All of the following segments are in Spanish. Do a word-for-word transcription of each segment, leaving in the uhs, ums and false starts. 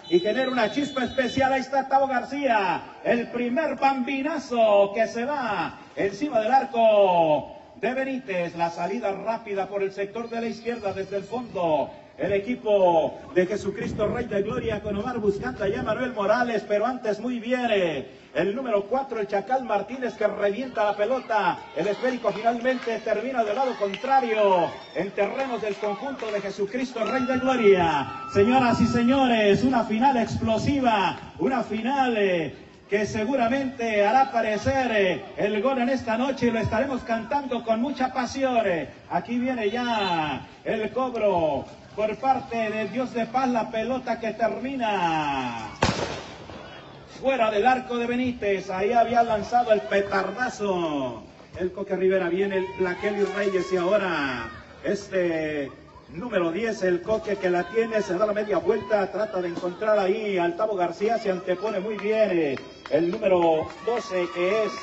y genera una chispa especial. Ahí está Tavo García, el primer bambinazo que se va encima del arco de Benítez. La salida rápida por el sector de la izquierda desde el fondo. El equipo de Jesucristo Rey de Gloria con Omar buscando allá Manuel Morales, pero antes muy bien eh, el número cuatro, el Chacal Martínez, que revienta la pelota. El esférico finalmente termina del lado contrario en terrenos del conjunto de Jesucristo Rey de Gloria. Señoras y señores, una final explosiva, una final eh, que seguramente hará aparecer eh, el gol en esta noche y lo estaremos cantando con mucha pasión. Eh. Aquí viene ya el cobro por parte de Dios de Paz, la pelota que termina fuera del arco de Benítez. Ahí había lanzado el petardazo el Coque Rivera. Viene el Kelly Reyes y ahora este número diez, el Coque, que la tiene, se da la media vuelta, trata de encontrar ahí al Tavo García, se antepone muy bien el número doce, que es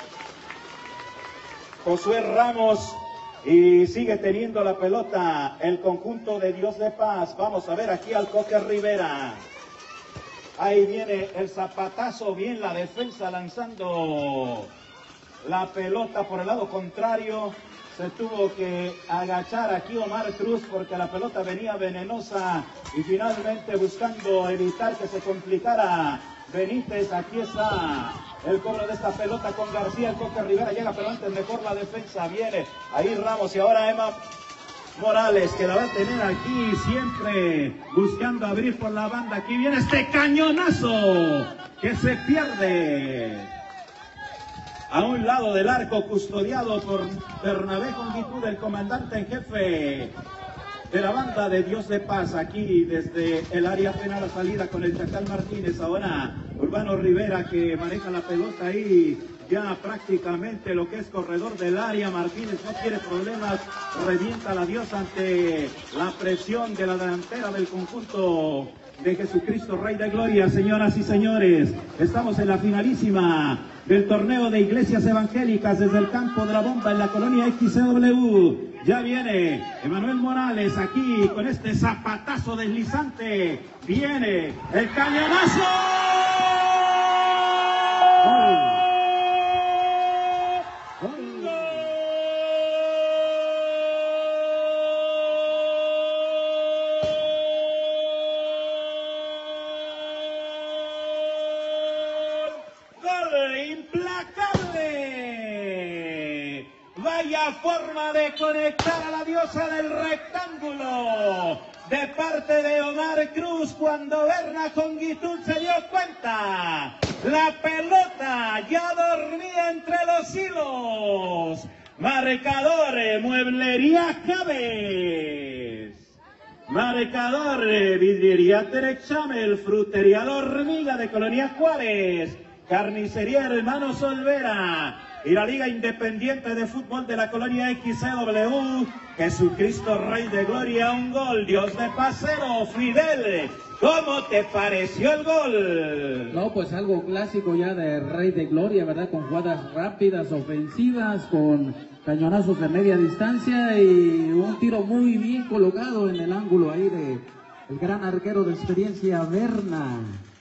Josué Ramos. Y sigue teniendo la pelota el conjunto de Dios de Paz. Vamos a ver aquí al Coque Rivera. Ahí viene el zapatazo, bien la defensa lanzando la pelota por el lado contrario. Se tuvo que agachar aquí Omar Cruz porque la pelota venía venenosa y finalmente buscando evitar que se complicara Benítez. Aquí está el cobro de esta pelota con García. El Coque Rivera llega, pero antes mejor la defensa. Viene ahí Ramos y ahora Emma Morales, que la va a tener aquí siempre buscando abrir por la banda. Aquí viene este cañonazo que se pierde a un lado del arco, custodiado por Bernabé Conguitud, el comandante en jefe de la banda de Dios de Paz. Aquí desde el área penal, la salida con el Chacal Martínez. Ahora Urbano Rivera, que maneja la pelota ahí ya prácticamente lo que es corredor del área. Martínez no quiere problemas, revienta la diosa ante la presión de la delantera del conjunto de Jesucristo Rey de Gloria. Señoras y señores, estamos en la finalísima del torneo de iglesias evangélicas desde el campo de la bomba en la colonia X C W. Ya viene Emanuel Morales aquí con este zapatazo deslizante. Viene el cañonazo. ¡Oh! ¡Implacable! Vaya forma de conectar a la diosa del rectángulo de parte de Omar Cruz cuando Berna Conguitud se dio cuenta. La pelota ya dormía entre los hilos. Marcador, Mueblería Javes. Marcador, Vidriería Terexamel, Frutería La Hormiga de Colonia Juárez, Carnicería Hermanos Olvera y la Liga Independiente de Fútbol de la Colonia X C W. Jesucristo Rey de Gloria, un gol. Dios de Paz cero. Fidel, ¿cómo te pareció el gol? No, pues algo clásico ya de Rey de Gloria, ¿verdad? Con jugadas rápidas, ofensivas, con cañonazos de media distancia y un tiro muy bien colocado en el ángulo ahí de el gran arquero de experiencia, Berna.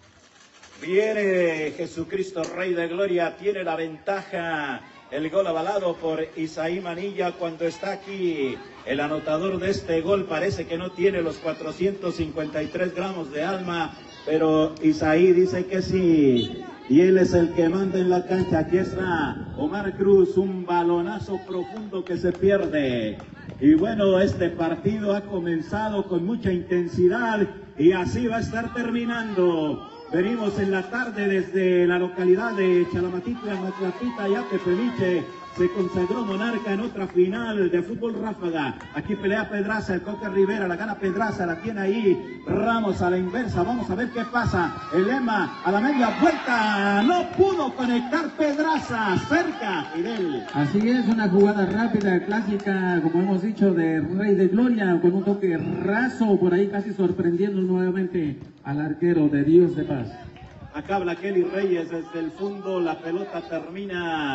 Viene Jesucristo Rey de Gloria, tiene la ventaja. El gol avalado por Isaí Manilla cuando está aquí. El anotador de este gol parece que no tiene los cuatrocientos cincuenta y tres gramos de alma, pero Isaí dice que sí. Y él es el que manda en la cancha. Aquí está Omar Cruz, un balonazo profundo que se pierde. Y bueno, este partido ha comenzado con mucha intensidad y así va a estar terminando. Venimos en la tarde desde la localidad de Chalamatitla, Matlapita, ya Tepeliche. Se consagró monarca en otra final de fútbol ráfaga. Aquí pelea Pedraza, el Coque Rivera, la gana Pedraza, la tiene ahí Ramos a la inversa. Vamos a ver qué pasa. El Lema a la media vuelta. No pudo conectar Pedraza. Cerca, Fidel. Así es, una jugada rápida, clásica, como hemos dicho, de Rey de Gloria, con un toque raso por ahí, casi sorprendiendo nuevamente al arquero de Dios de Paz. Acá habla Kelly Reyes desde el fondo. La pelota termina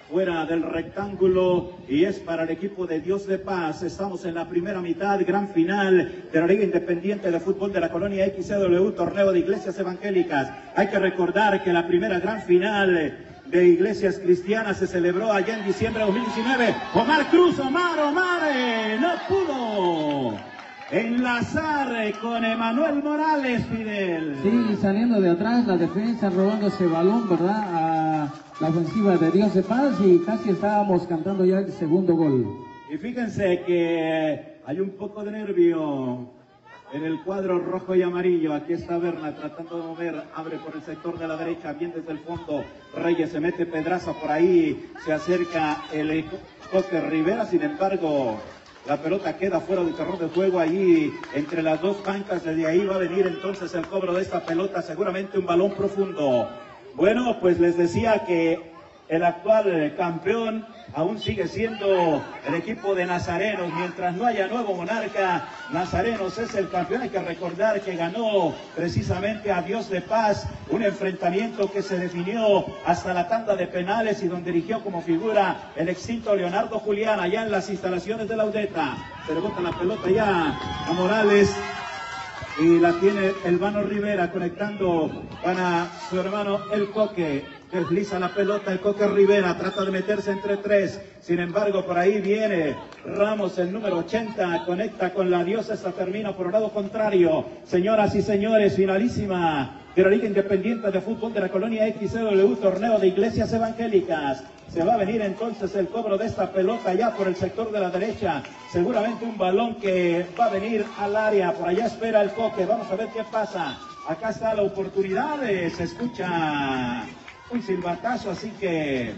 fuera del rectángulo y es para el equipo de Dios de Paz. Estamos en la primera mitad, gran final de la Liga Independiente de Fútbol de la Colonia X C W, torneo de iglesias evangélicas. Hay que recordar que la primera gran final de iglesias cristianas se celebró allá en diciembre de dos mil diecinueve. Omar Cruz, Omar, Omar, eh, no pudo enlazar con Emanuel Morales, Fidel. Sí, saliendo de atrás, la defensa robando ese balón, ¿verdad? A la ofensiva de Dios de Paz y casi estábamos cantando ya el segundo gol. Y fíjense que hay un poco de nervio en el cuadro rojo y amarillo. Aquí está Berna tratando de mover, abre por el sector de la derecha, bien desde el fondo. Reyes se mete Pedraza por ahí, se acerca el Coque Rivera, sin embargo la pelota queda fuera del terreno de juego allí entre las dos bancas. Desde ahí va a venir entonces el cobro de esta pelota, seguramente un balón profundo. Bueno, pues les decía que el actual campeón aún sigue siendo el equipo de Nazarenos. Mientras no haya nuevo monarca, Nazarenos es el campeón. Hay que recordar que ganó precisamente a Dios de Paz, un enfrentamiento que se definió hasta la tanda de penales y donde dirigió como figura el extinto Leonardo Julián allá en las instalaciones de la Udeta. Se le bota la pelota ya a Morales y la tiene el Vano Rivera conectando para su hermano el Coque. Desliza la pelota el Coque Rivera, trata de meterse entre tres, sin embargo por ahí viene Ramos, el número ochenta, conecta con la diosa, esta termina por el lado contrario. Señoras y señores, finalísima de la Liga Independiente de Fútbol de la Colonia X C W, torneo de iglesias evangélicas. Se va a venir entonces el cobro de esta pelota ya por el sector de la derecha, seguramente un balón que va a venir al área, por allá espera el Coque, vamos a ver qué pasa. Acá está la oportunidad, se escucha un silbatazo, así que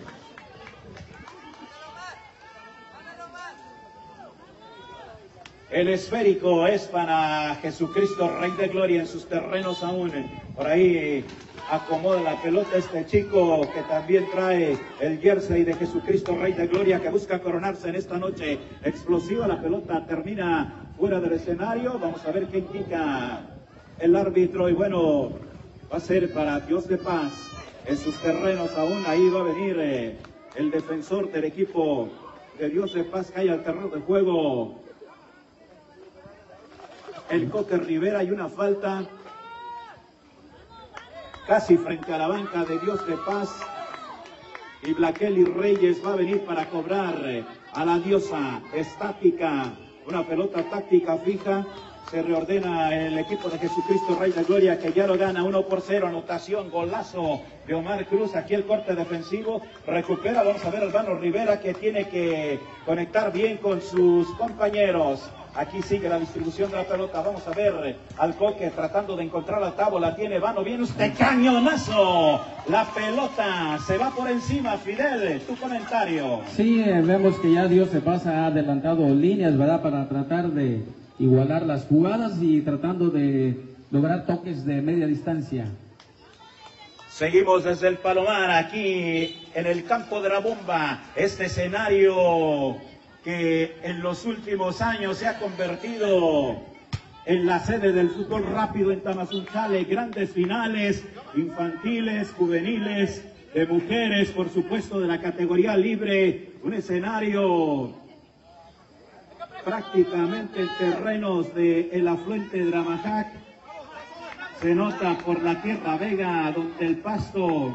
el esférico es para Jesucristo Rey de Gloria en sus terrenos aún. Por ahí acomoda la pelota este chico que también trae el jersey de Jesucristo Rey de Gloria, que busca coronarse en esta noche explosiva. La pelota termina fuera del escenario, vamos a ver qué indica el árbitro y bueno, va a ser para Dios de Paz. En sus terrenos aún, ahí va a venir eh, el defensor del equipo de Dios de Paz, cae al terreno de juego el Coque Rivera y una falta casi frente a la banca de Dios de Paz. Y Blaqueli Reyes va a venir para cobrar eh, a la diosa estática, una pelota táctica fija. Se reordena el equipo de Jesucristo Rey de Gloria, que ya lo gana uno por cero. Anotación, golazo de Omar Cruz. Aquí el corte defensivo. Recupera, vamos a ver al Vano Rivera, que tiene que conectar bien con sus compañeros. Aquí sigue la distribución de la pelota. Vamos a ver al Coque tratando de encontrar al Tabo. La tiene Vano. Viene usted, cañonazo. La pelota se va por encima. Fidel, tu comentario. Sí, eh, vemos que ya Dios de Paz ha adelantado líneas, ¿verdad? Para tratar de igualar las jugadas y tratando de lograr toques de media distancia. Seguimos desde el Palomar, aquí en el campo de la bomba, este escenario que en los últimos años se ha convertido en la sede del fútbol rápido en Tamazunchale. Grandes finales infantiles, juveniles, de mujeres, por supuesto de la categoría libre, un escenario prácticamente en terrenos de el afluente Dramajac. Se nota por la Tierra Vega, donde el pasto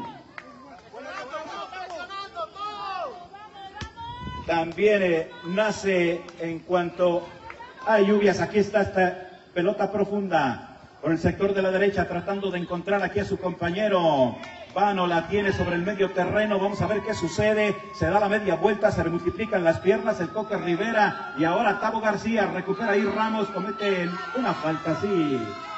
también eh, nace en cuanto hay lluvias. Aquí está esta pelota profunda por el sector de la derecha, tratando de encontrar aquí a su compañero. Vano la tiene sobre el medio terreno, vamos a ver qué sucede. Se da la media vuelta, se multiplican las piernas el Coque Rivera y ahora Tabo García recupera ahí Ramos, comete una falta, sí.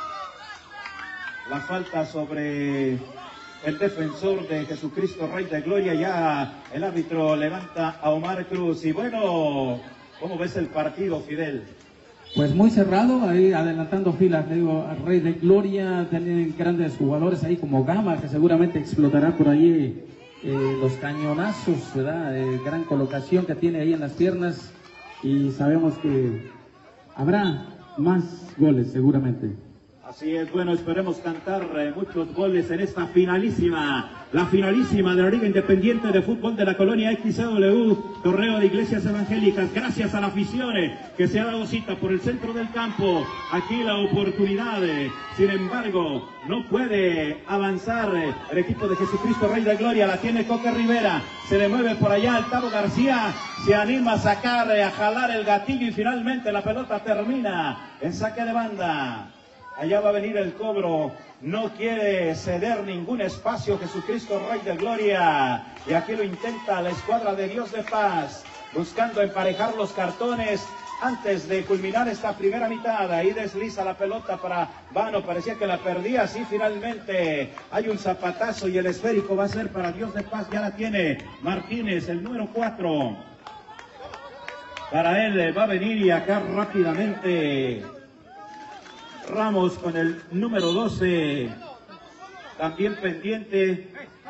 La falta sobre el defensor de Jesucristo Rey de Gloria. Ya el árbitro levanta a Omar Cruz. Y bueno, ¿cómo ves el partido, Fidel? Pues muy cerrado, ahí adelantando filas, le digo, al Rey de Gloria. Tienen grandes jugadores ahí como Gama, que seguramente explotará por allí eh, los cañonazos, ¿verdad? Eh, gran colocación que tiene ahí en las piernas y sabemos que habrá más goles seguramente. Así es, bueno, esperemos cantar eh, muchos goles en esta finalísima, la finalísima de la Liga Independiente de Fútbol de la Colonia X C W, Torneo de Iglesias Evangélicas, gracias a la afición eh, que se ha dado cita por el centro del campo, aquí la oportunidad, eh, sin embargo, no puede avanzar eh, el equipo de Jesucristo Rey de Gloria, la tiene Coque Rivera, se le mueve por allá el Tavo García, se anima a sacar, eh, a jalar el gatillo y finalmente la pelota termina en saque de banda. Allá va a venir el cobro, no quiere ceder ningún espacio Jesucristo Rey de Gloria. Y aquí lo intenta la escuadra de Dios de Paz, buscando emparejar los cartones antes de culminar esta primera mitad. Ahí desliza la pelota para Vano, parecía que la perdía, sí, finalmente hay un zapatazo y el esférico va a ser para Dios de Paz, ya la tiene Martínez, el número cuatro. Para él va a venir y acá rápidamente Ramos con el número doce, también pendiente.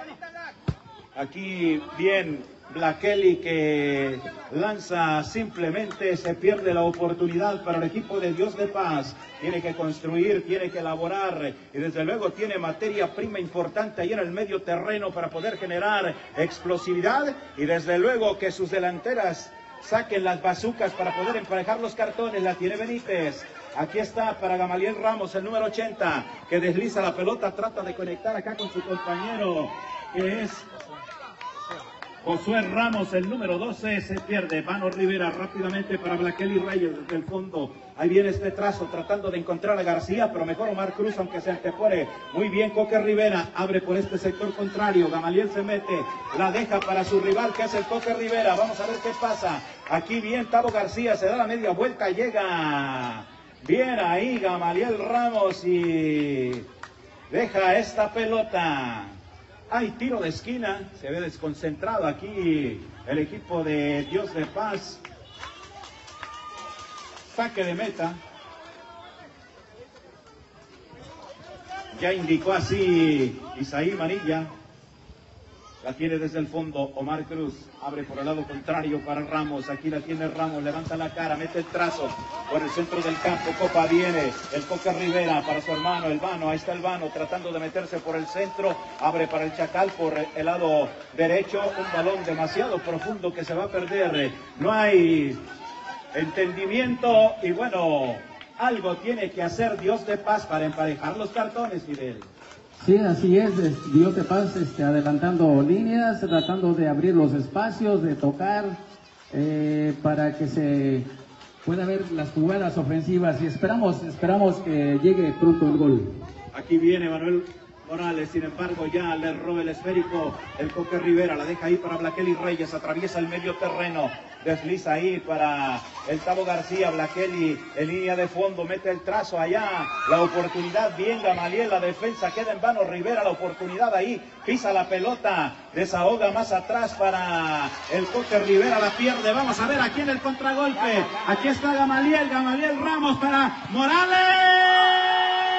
Aquí bien Black Kelly que lanza, simplemente se pierde la oportunidad para el equipo de Dios de Paz. Tiene que construir, tiene que elaborar y desde luego tiene materia prima importante ahí en el medio terreno para poder generar explosividad y desde luego que sus delanteras saquen las bazucas para poder emparejar los cartones. La tiene Benítez. Aquí está para Gamaliel Ramos, el número ochenta, que desliza la pelota, trata de conectar acá con su compañero, que es Josué Ramos, el número doce, se pierde. Vano Rivera rápidamente para Blaqueli Reyes desde el fondo. Ahí viene este trazo tratando de encontrar a García, pero mejor Omar Cruz, aunque se antepone. Muy bien Coque Rivera, abre por este sector contrario. Gamaliel se mete, la deja para su rival que es el Coque Rivera. Vamos a ver qué pasa. Aquí bien Tavo García, se da la media vuelta, llega bien ahí Gamaliel Ramos y deja esta pelota. Hay tiro de esquina, se ve desconcentrado aquí el equipo de Dios de Paz. Saque de meta. Ya indicó así Isaí Manilla. La tiene desde el fondo Omar Cruz, abre por el lado contrario para Ramos, aquí la tiene Ramos, levanta la cara, mete el trazo por el centro del campo, Copa viene, el Coca Rivera para su hermano, el Vano, ahí está el Vano tratando de meterse por el centro, abre para el Chacal por el lado derecho, un balón demasiado profundo que se va a perder, no hay entendimiento y bueno, algo tiene que hacer Dios de Paz para emparejar los cartones, Fidel. Sí, así es, Dios de Paz este, adelantando líneas, tratando de abrir los espacios, de tocar, eh, para que se pueda ver las jugadas ofensivas y esperamos, esperamos que llegue pronto el gol. Aquí viene Manuel Morales, sin embargo ya le roba el esférico el Coque Rivera, la deja ahí para Blaqueli Reyes, atraviesa el medio terreno, desliza ahí para el Tavo García, Blaqueli en línea de fondo, mete el trazo allá, la oportunidad, bien Gamaliel, la defensa queda en Vano Rivera, la oportunidad ahí, pisa la pelota, desahoga más atrás para el Coque Rivera, la pierde, vamos a ver aquí en el contragolpe, aquí está Gamaliel, Gamaliel Ramos para Morales.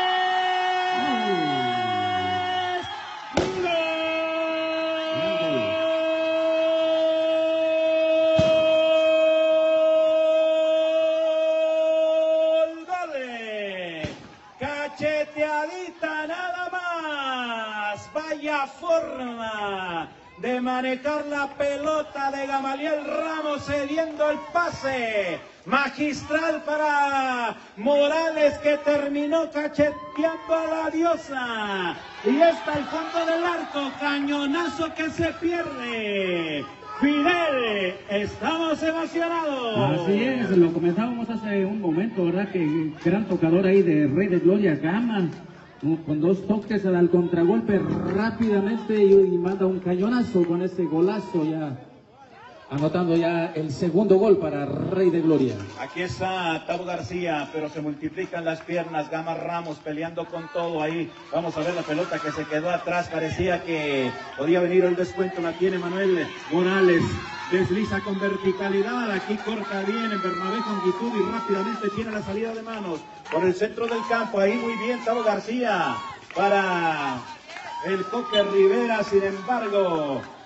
Cacheteadita nada más, vaya forma de manejar la pelota de Gamaliel Ramos cediendo el pase magistral para Morales que terminó cacheteando a la diosa y está al fondo del arco, cañonazo que se pierde. Fidel, estamos emocionados. Así es, lo comentábamos hace un momento, ¿verdad? Que gran tocador ahí de Rey de Gloria, Gama, con dos toques al contragolpe rápidamente y, y manda un cañonazo con ese golazo ya, anotando ya el segundo gol para Rey de Gloria. Aquí está Tavo García, pero se multiplican las piernas, Gama Ramos peleando con todo ahí. Vamos a ver la pelota que se quedó atrás, parecía que podía venir el descuento, la tiene Manuel Morales. Desliza con verticalidad, aquí corta bien en Bernabé con Guitud y rápidamente tiene la salida de manos por el centro del campo, ahí muy bien Tavo García para el Coque Rivera, sin embargo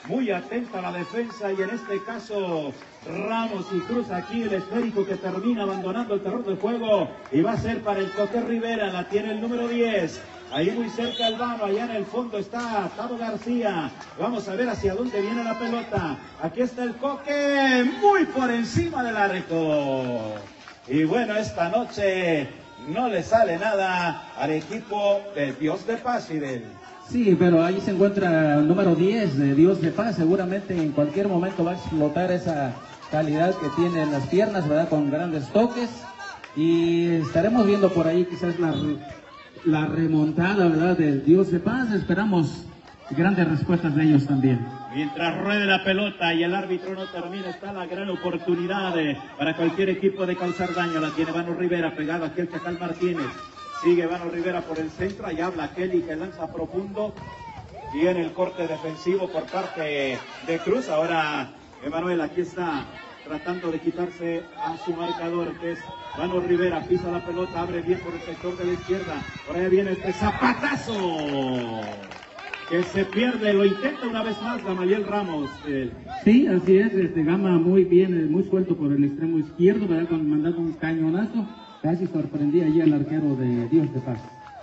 muy atenta a la defensa y en este caso Ramos y Cruz aquí el esférico que termina abandonando el terreno de juego y va a ser para el Coque Rivera, la tiene el número diez. Ahí muy cerca el vano, allá en el fondo está Tavo García. Vamos a ver hacia dónde viene la pelota. Aquí está el Coque, muy por encima del arco. Y bueno, esta noche no le sale nada al equipo de Dios de Paz, Fidel. Sí, pero ahí se encuentra el número diez de Dios de Paz. Seguramente en cualquier momento va a explotar esa calidad que tiene en las piernas, ¿verdad? Con grandes toques. Y estaremos viendo por ahí quizás la... la remontada, ¿verdad?, de Dios de Paz. Esperamos grandes respuestas de ellos también. Mientras ruede la pelota y el árbitro no termina, está la gran oportunidad de, para cualquier equipo de causar daño. La tiene Vano Rivera, pegado aquí el Chacal Martínez. Sigue Vano Rivera por el centro, allá habla Kelly que lanza profundo. Viene el corte defensivo por parte de Cruz. Ahora Emanuel aquí está tratando de quitarse a su marcador, que es Vano Rivera, pisa la pelota, abre bien por el sector de la izquierda, por ahí viene este zapatazo, que se pierde, lo intenta una vez más Gamaliel Ramos. Eh. Sí, así es, este Gama muy bien, muy suelto por el extremo izquierdo, ¿verdad? Con mandando un cañonazo, casi sorprendía allí al arquero de Dios de Paz.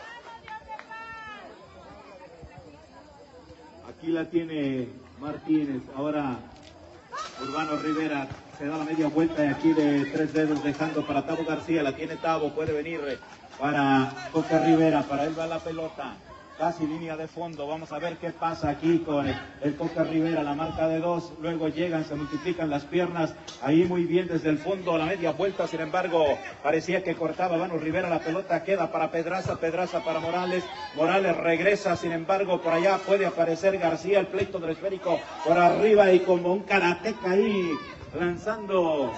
Aquí la tiene Martínez, ahora Urbano Rivera se da la media vuelta y aquí de tres dedos dejando para Tavo García, la tiene Tavo, puede venir para Coque Rivera, para él va la pelota, casi línea de fondo, vamos a ver qué pasa aquí con el, el Coque Rivera, la marca de dos, luego llegan, se multiplican las piernas, ahí muy bien desde el fondo, la media vuelta, sin embargo, parecía que cortaba Vano Rivera, la pelota queda para Pedraza, Pedraza para Morales, Morales regresa, sin embargo, por allá puede aparecer García, el pleito del esférico por arriba y como un karateca ahí, lanzando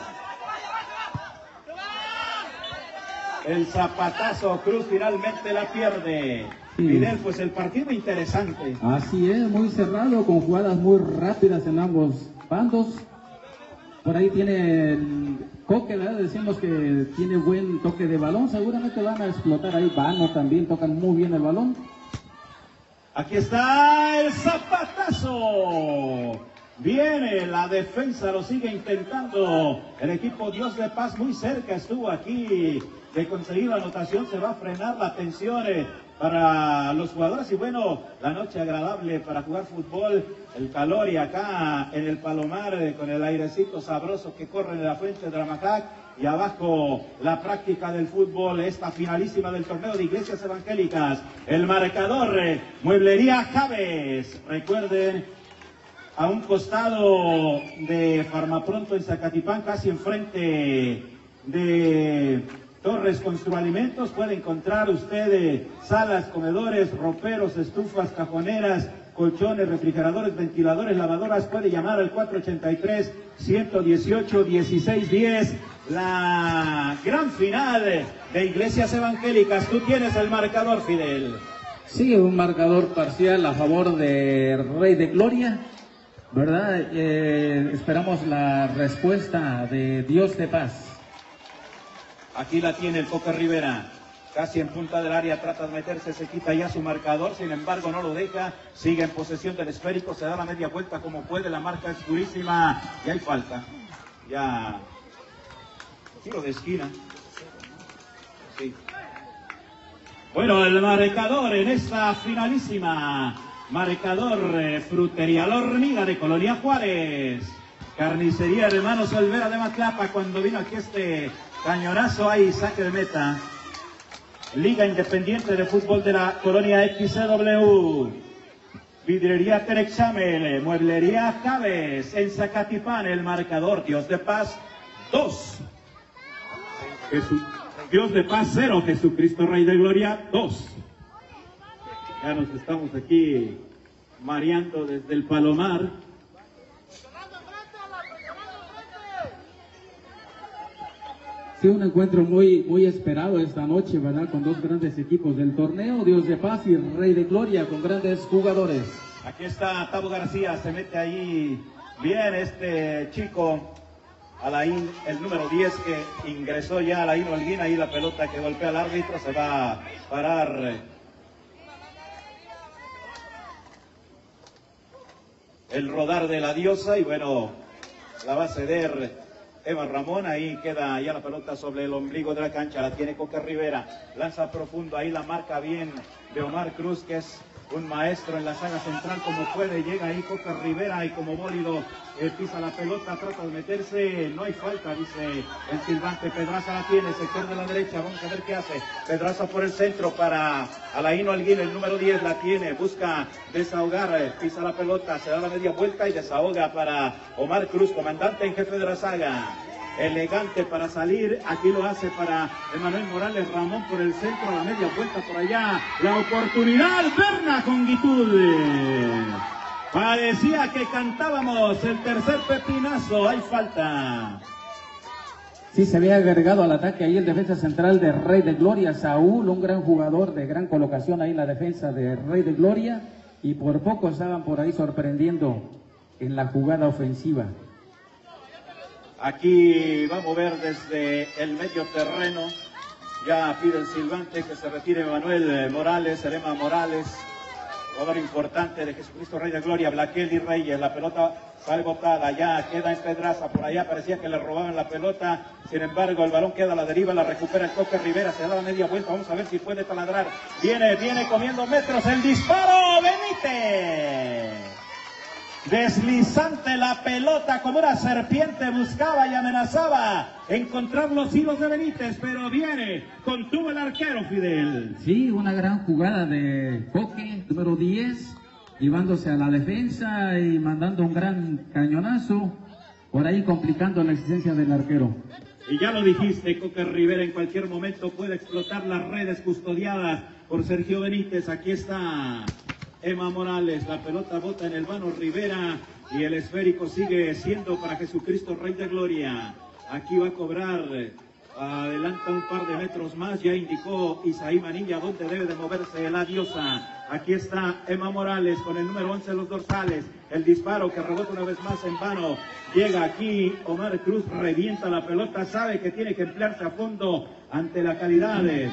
el zapatazo, Cruz finalmente la pierde. Sí. Fidel, pues el partido interesante. Así es, muy cerrado, con jugadas muy rápidas en ambos bandos. Por ahí tiene el Coque, ¿verdad? Decimos que tiene buen toque de balón, seguramente van a explotar ahí. Vano también, tocan muy bien el balón. Aquí está el zapatazo. Viene la defensa, lo sigue intentando el equipo Dios de Paz, muy cerca estuvo aquí de conseguir la anotación, se va a frenar la tensión eh, para los jugadores y bueno, la noche agradable para jugar fútbol, el calor y acá en el Palomar eh, con el airecito sabroso que corre en la frente de Dramacac y abajo la práctica del fútbol, esta finalísima del torneo de Iglesias Evangélicas, el marcador, eh, Mueblería Javes, recuerden, a un costado de Farmapronto en Zacatipán, casi enfrente de Torres Construalimentos, puede encontrar usted eh, salas, comedores, roperos, estufas, cajoneras, colchones, refrigeradores, ventiladores, lavadoras. Puede llamar al cuatro ochenta y tres, ciento dieciocho, dieciséis diez. La gran final de Iglesias Evangélicas. Tú tienes el marcador, Fidel. Sí, un marcador parcial a favor de Rey de Gloria, ¿verdad? Eh, esperamos la respuesta de Dios de Paz. Aquí la tiene el Coque Rivera, casi en punta del área, trata de meterse, se quita ya su marcador, sin embargo no lo deja, sigue en posesión del esférico, se da la media vuelta como puede, la marca es durísima, y hay falta, ya, tiro de esquina, sí. Bueno, el marcador en esta finalísima, marcador eh, Frutería La Hormiga de Colonia Juárez, Carnicería Hermanos Olvera de Matlapa, cuando vino aquí este cañonazo, hay saque de meta. Liga Independiente de Fútbol de la Colonia X C W, Vidrería Terexamel, Mueblería Javes, en Zacatipán, el marcador Dios de Paz dos, Jesús, Dios de Paz cero, Jesucristo Rey de Gloria dos. Ya nos estamos aquí mareando desde el Palomar. Sí, un encuentro muy, muy esperado esta noche, ¿verdad? Con dos grandes equipos del torneo, Dios de Paz y Rey de Gloria, con grandes jugadores. Aquí está Tavo García, se mete ahí bien este chico, Alain, el número diez que ingresó ya, Alain Holguín, ahí la pelota que golpea al árbitro, se va a parar. el rodar de la diosa y bueno, la va a ceder Eva Ramón. Ahí queda ya la pelota sobre el ombligo de la cancha, la tiene Coque Rivera, lanza profundo, ahí la marca bien de Omar Cruz, que es un maestro en la saga central como puede, llega ahí Coque Rivera y como bólido eh, pisa la pelota, trata de meterse, no hay falta, dice el silbante. Pedraza la tiene, sector de la derecha, vamos a ver qué hace. Pedraza por el centro para Alaino Alguín, el número diez, la tiene, busca desahogar, eh, pisa la pelota, se da la media vuelta y desahoga para Omar Cruz, comandante en jefe de la saga. Elegante para salir, aquí lo hace para Emanuel Morales. Ramón por el centro, la media vuelta por allá, la oportunidad, Berna con Guitud. Parecía que cantábamos el tercer pepinazo, hay falta. Sí, se había agregado al ataque ahí el defensa central de Rey de Gloria, Saúl, un gran jugador de gran colocación ahí en la defensa de Rey de Gloria, y por poco estaban por ahí sorprendiendo en la jugada ofensiva. Aquí va a mover desde el medio terreno, ya pide el silbante que se retire Manuel Morales, Erema Morales, jugador importante de Jesucristo Rey de Gloria. Blaqueli Reyes, la pelota sale botada, ya queda en Pedraza, por allá parecía que le robaban la pelota, sin embargo el balón queda a la deriva, la recupera el Coque Rivera, se da la media vuelta, vamos a ver si puede taladrar, viene, viene comiendo metros, el disparo, Benítez. Deslizante la pelota como una serpiente, buscaba y amenazaba encontrar los hilos de Benítez, pero viene, contuvo el arquero Fidel. Sí, una gran jugada de Coque, número diez, llevándose a la defensa y mandando un gran cañonazo, por ahí complicando la existencia del arquero. Y ya lo dijiste, Coque Rivera en cualquier momento puede explotar las redes custodiadas por Sergio Benítez. Aquí está Emma Morales, la pelota bota en el vano Rivera y el esférico sigue siendo para Jesucristo Rey de Gloria. Aquí va a cobrar, adelanta un par de metros más, ya indicó Isaí Manilla dónde debe de moverse la diosa. Aquí está Emma Morales con el número once en los dorsales, el disparo que rebota una vez más en vano. Llega aquí Omar Cruz, revienta la pelota, sabe que tiene que emplearse a fondo ante la calidad de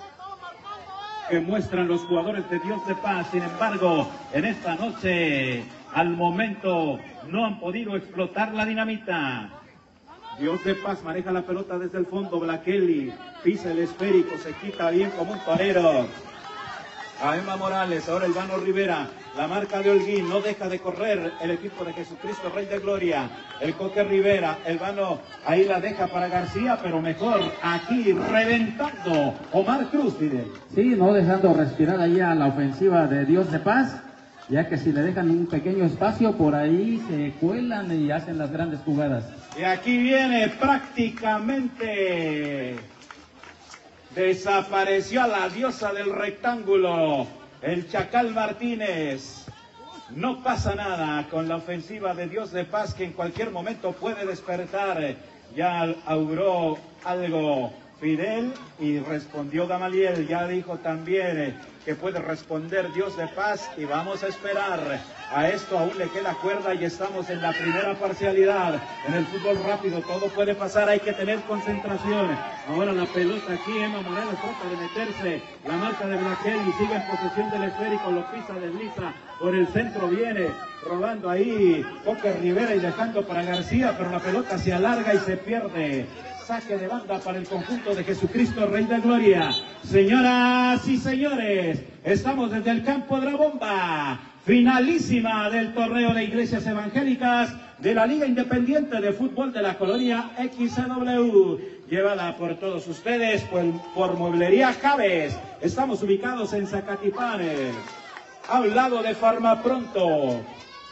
que muestran los jugadores de Dios de Paz. Sin embargo, en esta noche, al momento, no han podido explotar la dinamita. Dios de Paz maneja la pelota desde el fondo, Blaqueli pisa el esférico, se quita bien como un torero. A Emma Morales, ahora el vano Rivera, la marca de Holguín, no deja de correr el equipo de Jesucristo Rey de Gloria, el Coque Rivera, el vano, ahí la deja para García, pero mejor aquí reventando Omar Cruz, Fidel. Sí, no dejando respirar ahí a la ofensiva de Dios de Paz, ya que si le dejan un pequeño espacio, por ahí se cuelan y hacen las grandes jugadas. Y aquí viene prácticamente... desapareció a la diosa del rectángulo, el Chacal Martínez. No pasa nada con la ofensiva de Dios de Paz, que en cualquier momento puede despertar. Ya auguró algo Fidel y respondió Gamaliel. Ya dijo también que puede responder Dios de Paz y vamos a esperar. A esto aún le queda cuerda y estamos en la primera parcialidad. En el fútbol rápido todo puede pasar, hay que tener concentración. Ahora la pelota aquí, Emma Morales trata de meterse, la marca de Blaqueli sigue en posesión del esférico, lo pisa, desliza, por el centro viene, rodando ahí Coque Rivera y dejando para García, pero la pelota se alarga y se pierde. Saque de banda para el conjunto de Jesucristo Rey de Gloria. Señoras y señores, estamos desde el campo de la bomba. Finalísima del torneo de iglesias evangélicas de la Liga Independiente de Fútbol de la Colonia X C W. Llevada por todos ustedes por, por Mueblería Javes. Estamos ubicados en Zacatipán, a un lado de Farmapronto.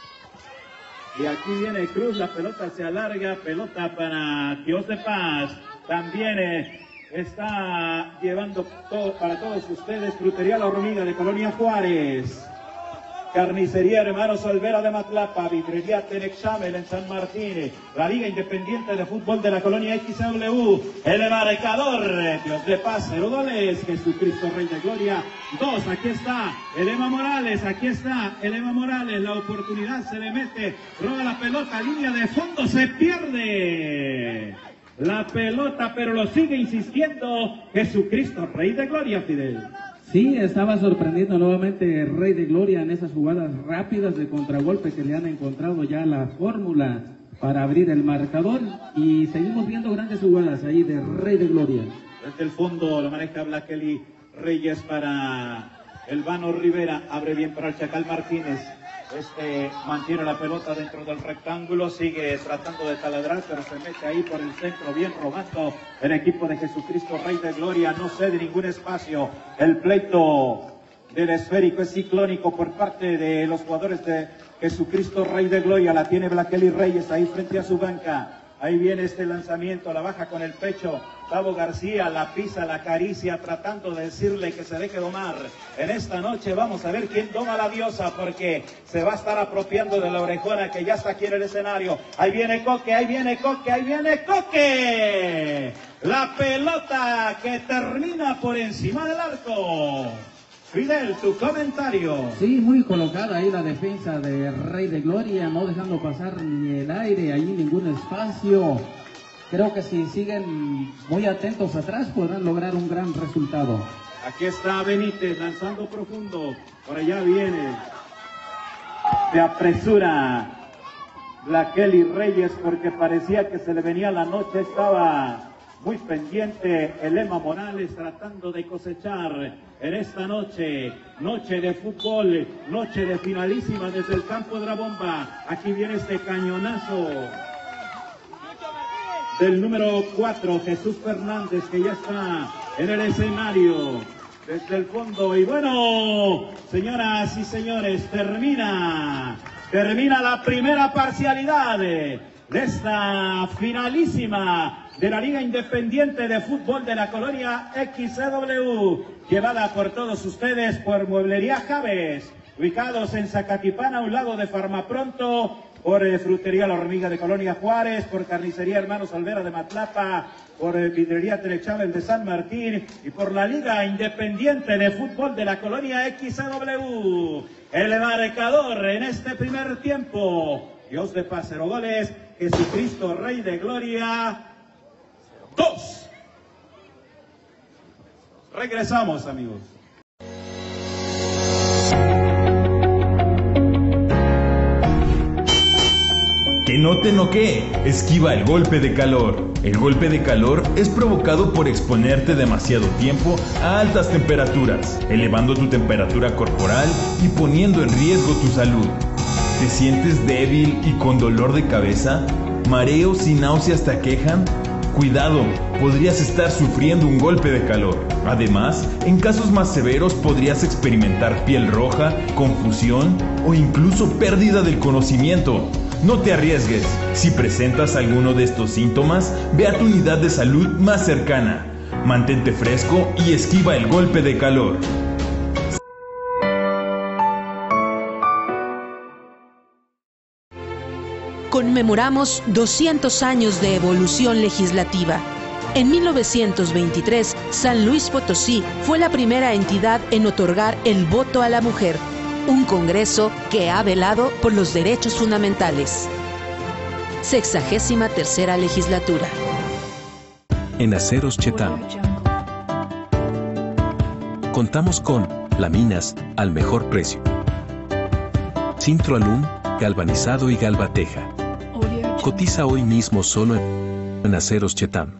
Y aquí viene Cruz, la pelota se alarga, pelota para Dios de Paz. También eh, está llevando todo, para todos ustedes, Frutería La Hormiga de Colonia Juárez. Carnicería Hermanos Olvera de Matlapa, Vidrería Tenexamel en San Martín, la Liga Independiente de Fútbol de la Colonia X W, el marcador, Dios de Paz, cero goles, Jesucristo Rey de Gloria, dos, aquí está, el Emma Morales, aquí está, el Emma Morales, la oportunidad se le mete, roba la pelota, línea de fondo, se pierde la pelota, pero lo sigue insistiendo Jesucristo Rey de Gloria, Fidel. Sí, estaba sorprendiendo nuevamente el Rey de Gloria en esas jugadas rápidas de contragolpe que le han encontrado ya la fórmula para abrir el marcador, y seguimos viendo grandes jugadas ahí de Rey de Gloria. Desde el fondo lo maneja Blackely Reyes para el Vano Rivera, abre bien para el Chacal Martínez. Este mantiene la pelota dentro del rectángulo, sigue tratando de taladrar, pero se mete ahí por el centro, bien robando el equipo de Jesucristo Rey de Gloria, no cede ningún espacio. El pleito del esférico es ciclónico por parte de los jugadores de Jesucristo Rey de Gloria, la tiene Blackely Reyes ahí frente a su banca. Ahí viene este lanzamiento, la baja con el pecho, Tavo García la pisa, la acaricia, tratando de decirle que se deje domar. En esta noche vamos a ver quién doma a la diosa, porque se va a estar apropiando de la orejona que ya está aquí en el escenario. Ahí viene Coque, ahí viene Coque, ahí viene Coque. La pelota que termina por encima del arco. Fidel, tu comentario. Sí, muy colocada ahí la defensa de Rey de Gloria, no dejando pasar ni el aire, ahí ningún espacio. Creo que si siguen muy atentos atrás podrán lograr un gran resultado. Aquí está Benítez lanzando profundo, por allá viene, se apresura Blackely Reyes porque parecía que se le venía la noche, estaba muy pendiente el Emma Morales tratando de cosechar en esta noche, noche de fútbol, noche de finalísima desde el campo de la bomba. Aquí viene este cañonazo del número cuatro, Jesús Fernández, que ya está en el escenario desde el fondo. Y bueno, señoras y señores, termina, termina la primera parcialidad de esta finalísima de la Liga Independiente de Fútbol de la Colonia X C W, llevada por todos ustedes por Mueblería Javes, ubicados en Zacatipán, a un lado de Farmapronto, por eh, Frutería La Hormiga de Colonia Juárez, por Carnicería Hermanos Olvera de Matlapa, por eh, Vidrería Telechávez de San Martín y por la Liga Independiente de Fútbol de la Colonia X C W. El marcador en este primer tiempo, Dios de paz, cero goles, Jesucristo Rey de Gloria, dos. Regresamos, amigos. Que no te noquee, esquiva el golpe de calor. El golpe de calor es provocado por exponerte demasiado tiempo a altas temperaturas, elevando tu temperatura corporal y poniendo en riesgo tu salud. ¿Te sientes débil y con dolor de cabeza? ¿Mareos y náuseas te aquejan? Cuidado, podrías estar sufriendo un golpe de calor. Además, en casos más severos podrías experimentar piel roja, confusión o incluso pérdida del conocimiento. No te arriesgues. Si presentas alguno de estos síntomas, ve a tu unidad de salud más cercana. Mantente fresco y esquiva el golpe de calor. Conmemoramos doscientos años de evolución legislativa. En mil novecientos veintitrés, San Luis Potosí fue la primera entidad en otorgar el voto a la mujer, un congreso que ha velado por los derechos fundamentales. Sexagésima tercera legislatura. En Aceros Chetam contamos con láminas al mejor precio. Sintroalum, galvanizado y galvateja. Cotiza hoy mismo solo en Aceros Chetam.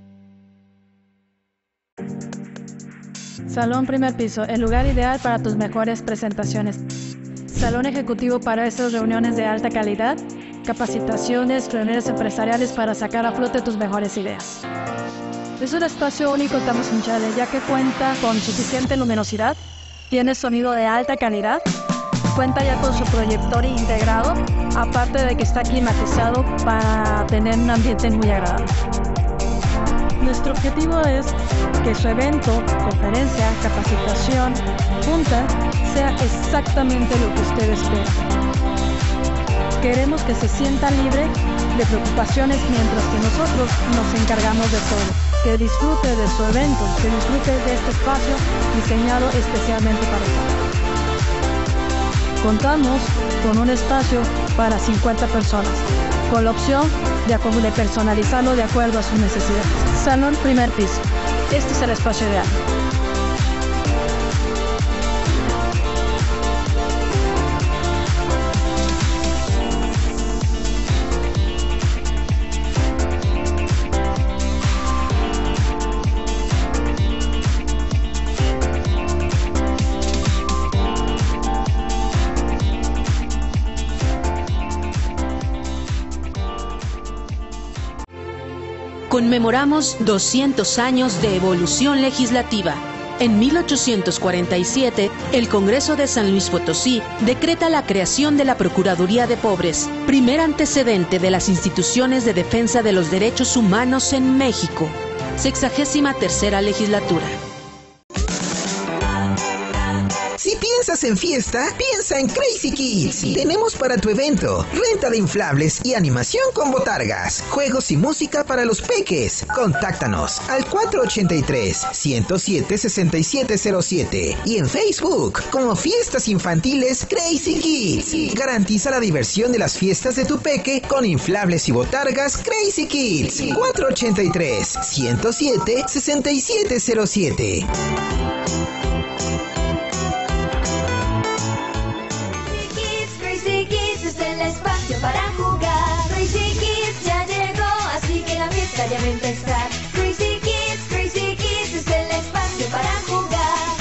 Salón primer piso, el lugar ideal para tus mejores presentaciones. Salón ejecutivo para esas reuniones de alta calidad, capacitaciones, reuniones empresariales para sacar a flote tus mejores ideas. Es un espacio único en Tamazunchale, ya que cuenta con suficiente luminosidad, tiene sonido de alta calidad, cuenta ya con su proyector integrado, aparte de que está climatizado para tener un ambiente muy agradable. Nuestro objetivo es que su evento, conferencia, capacitación, junta, sea exactamente lo que usted espera. Queremos que se sienta libre de preocupaciones mientras que nosotros nos encargamos de todo. Que disfrute de su evento, que disfrute de este espacio diseñado especialmente para usted. Contamos con un espacio para cincuenta personas, con la opción de, de personalizarlo de acuerdo a sus necesidades. Salón primer piso. Este es el espacio ideal. Conmemoramos doscientos años de evolución legislativa. En mil ochocientos cuarenta y siete, el Congreso de San Luis Potosí decreta la creación de la Procuraduría de Pobres, primer antecedente de las instituciones de defensa de los derechos humanos en México. Sexagésima tercera legislatura. Si piensas en fiesta, piensa en Crazy Kids. Tenemos para tu evento renta de inflables y animación con botargas, juegos y música para los peques. Contáctanos al cuatro ochenta y tres, ciento siete, sesenta y siete cero siete y en Facebook como Fiestas Infantiles Crazy Kids. Garantiza la diversión de las fiestas de tu peque con inflables y botargas Crazy Kids. cuatro ochenta y tres, ciento siete, sesenta y siete cero siete. Para jugar, Crazy Kids ya llegó, así que la fiesta ya va a empezar. Crazy Kids, Crazy Kids es el espacio para jugar.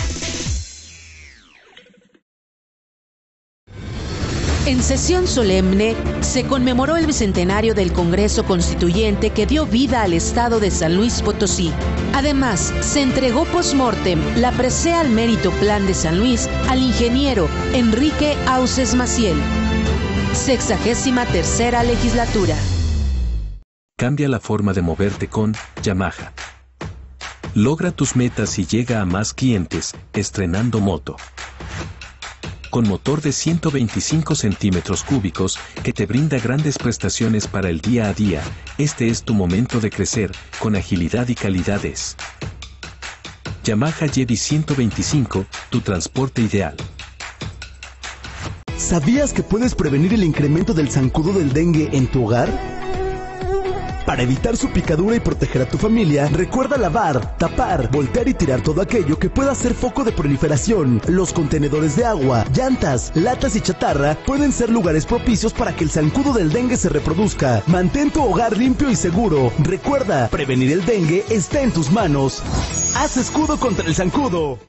En sesión solemne se conmemoró el bicentenario del Congreso Constituyente que dio vida al Estado de San Luis Potosí. Además, se entregó post-mortem la presea al Mérito Plan de San Luis al ingeniero Enrique Auces Maciel. Sexagésima tercera legislatura. Cambia la forma de moverte con Yamaha. Logra tus metas y llega a más clientes, estrenando moto. Con motor de ciento veinticinco centímetros cúbicos que te brinda grandes prestaciones para el día a día, este es tu momento de crecer, con agilidad y calidades. Yamaha Jedi ciento veinticinco, tu transporte ideal. ¿Sabías que puedes prevenir el incremento del zancudo del dengue en tu hogar? Para evitar su picadura y proteger a tu familia, recuerda lavar, tapar, voltear y tirar todo aquello que pueda ser foco de proliferación. Los contenedores de agua, llantas, latas y chatarra pueden ser lugares propicios para que el zancudo del dengue se reproduzca. Mantén tu hogar limpio y seguro. Recuerda, prevenir el dengue está en tus manos. Haz escudo contra el zancudo.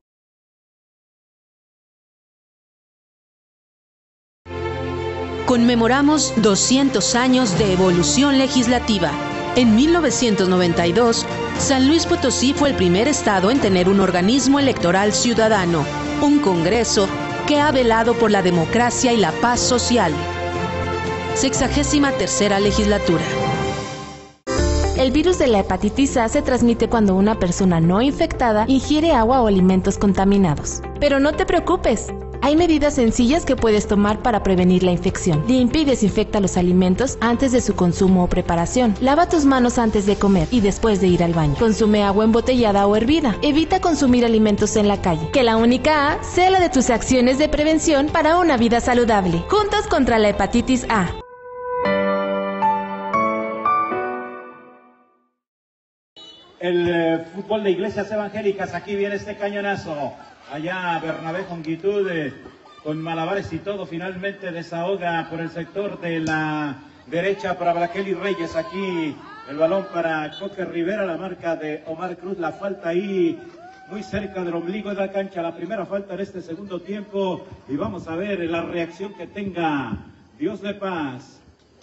Conmemoramos doscientos años de evolución legislativa. En mil novecientos noventa y dos, San Luis Potosí fue el primer estado en tener un organismo electoral ciudadano, un Congreso que ha velado por la democracia y la paz social. Sexagésima tercera legislatura. El virus de la hepatitis A se transmite cuando una persona no infectada ingiere agua o alimentos contaminados. Pero no te preocupes. Hay medidas sencillas que puedes tomar para prevenir la infección. Limpia y desinfecta los alimentos antes de su consumo o preparación. Lava tus manos antes de comer y después de ir al baño. Consume agua embotellada o hervida. Evita consumir alimentos en la calle. Que la única A sea la de tus acciones de prevención para una vida saludable. Juntos contra la hepatitis A. El eh, fútbol de iglesias evangélicas, aquí viene este cañonazo. Allá Bernabé Jonquitud eh, con malabares y todo, finalmente desahoga por el sector de la derecha para Blaqueli Reyes. Aquí el balón para Coque Rivera, la marca de Omar Cruz, la falta ahí muy cerca del ombligo de la cancha, la primera falta en este segundo tiempo, y vamos a ver la reacción que tenga Dios de Paz.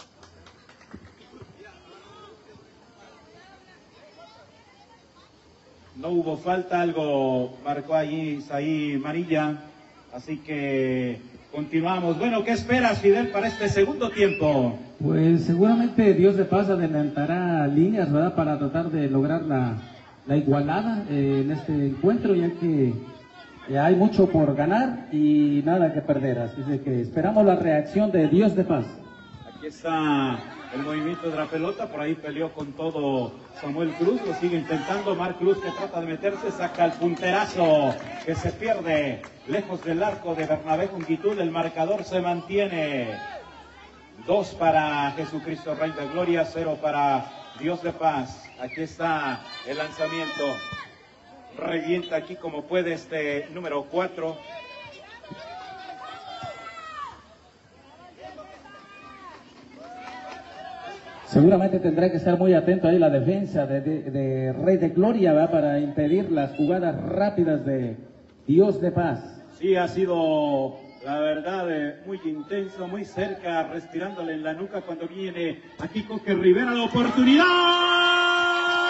No hubo falta, algo marcó allí Isaí Manilla, así que continuamos. Bueno, ¿qué esperas, Fidel, para este segundo tiempo? Pues seguramente Dios de Paz adelantará líneas, ¿verdad?, para tratar de lograr la, la igualada eh, en este encuentro, ya que eh, hay mucho por ganar y nada que perder, así que esperamos la reacción de Dios de Paz. Aquí está el movimiento de la pelota, por ahí peleó con todo Samuel Cruz, lo sigue intentando, Marc Cruz que trata de meterse, saca el punterazo que se pierde lejos del arco de Bernabé Jonquitud, el marcador se mantiene, dos para Jesucristo Rey de Gloria, cero para Dios de Paz. Aquí está el lanzamiento, revienta aquí como puede este número cuatro. Seguramente tendrá que estar muy atento ahí la defensa de, de, de Rey de Gloria, ¿verdad?, para impedir las jugadas rápidas de Dios de Paz. Sí, ha sido, la verdad, eh, muy intenso, muy cerca, respirándole en la nuca cuando viene aquí Coque Rivera, la oportunidad.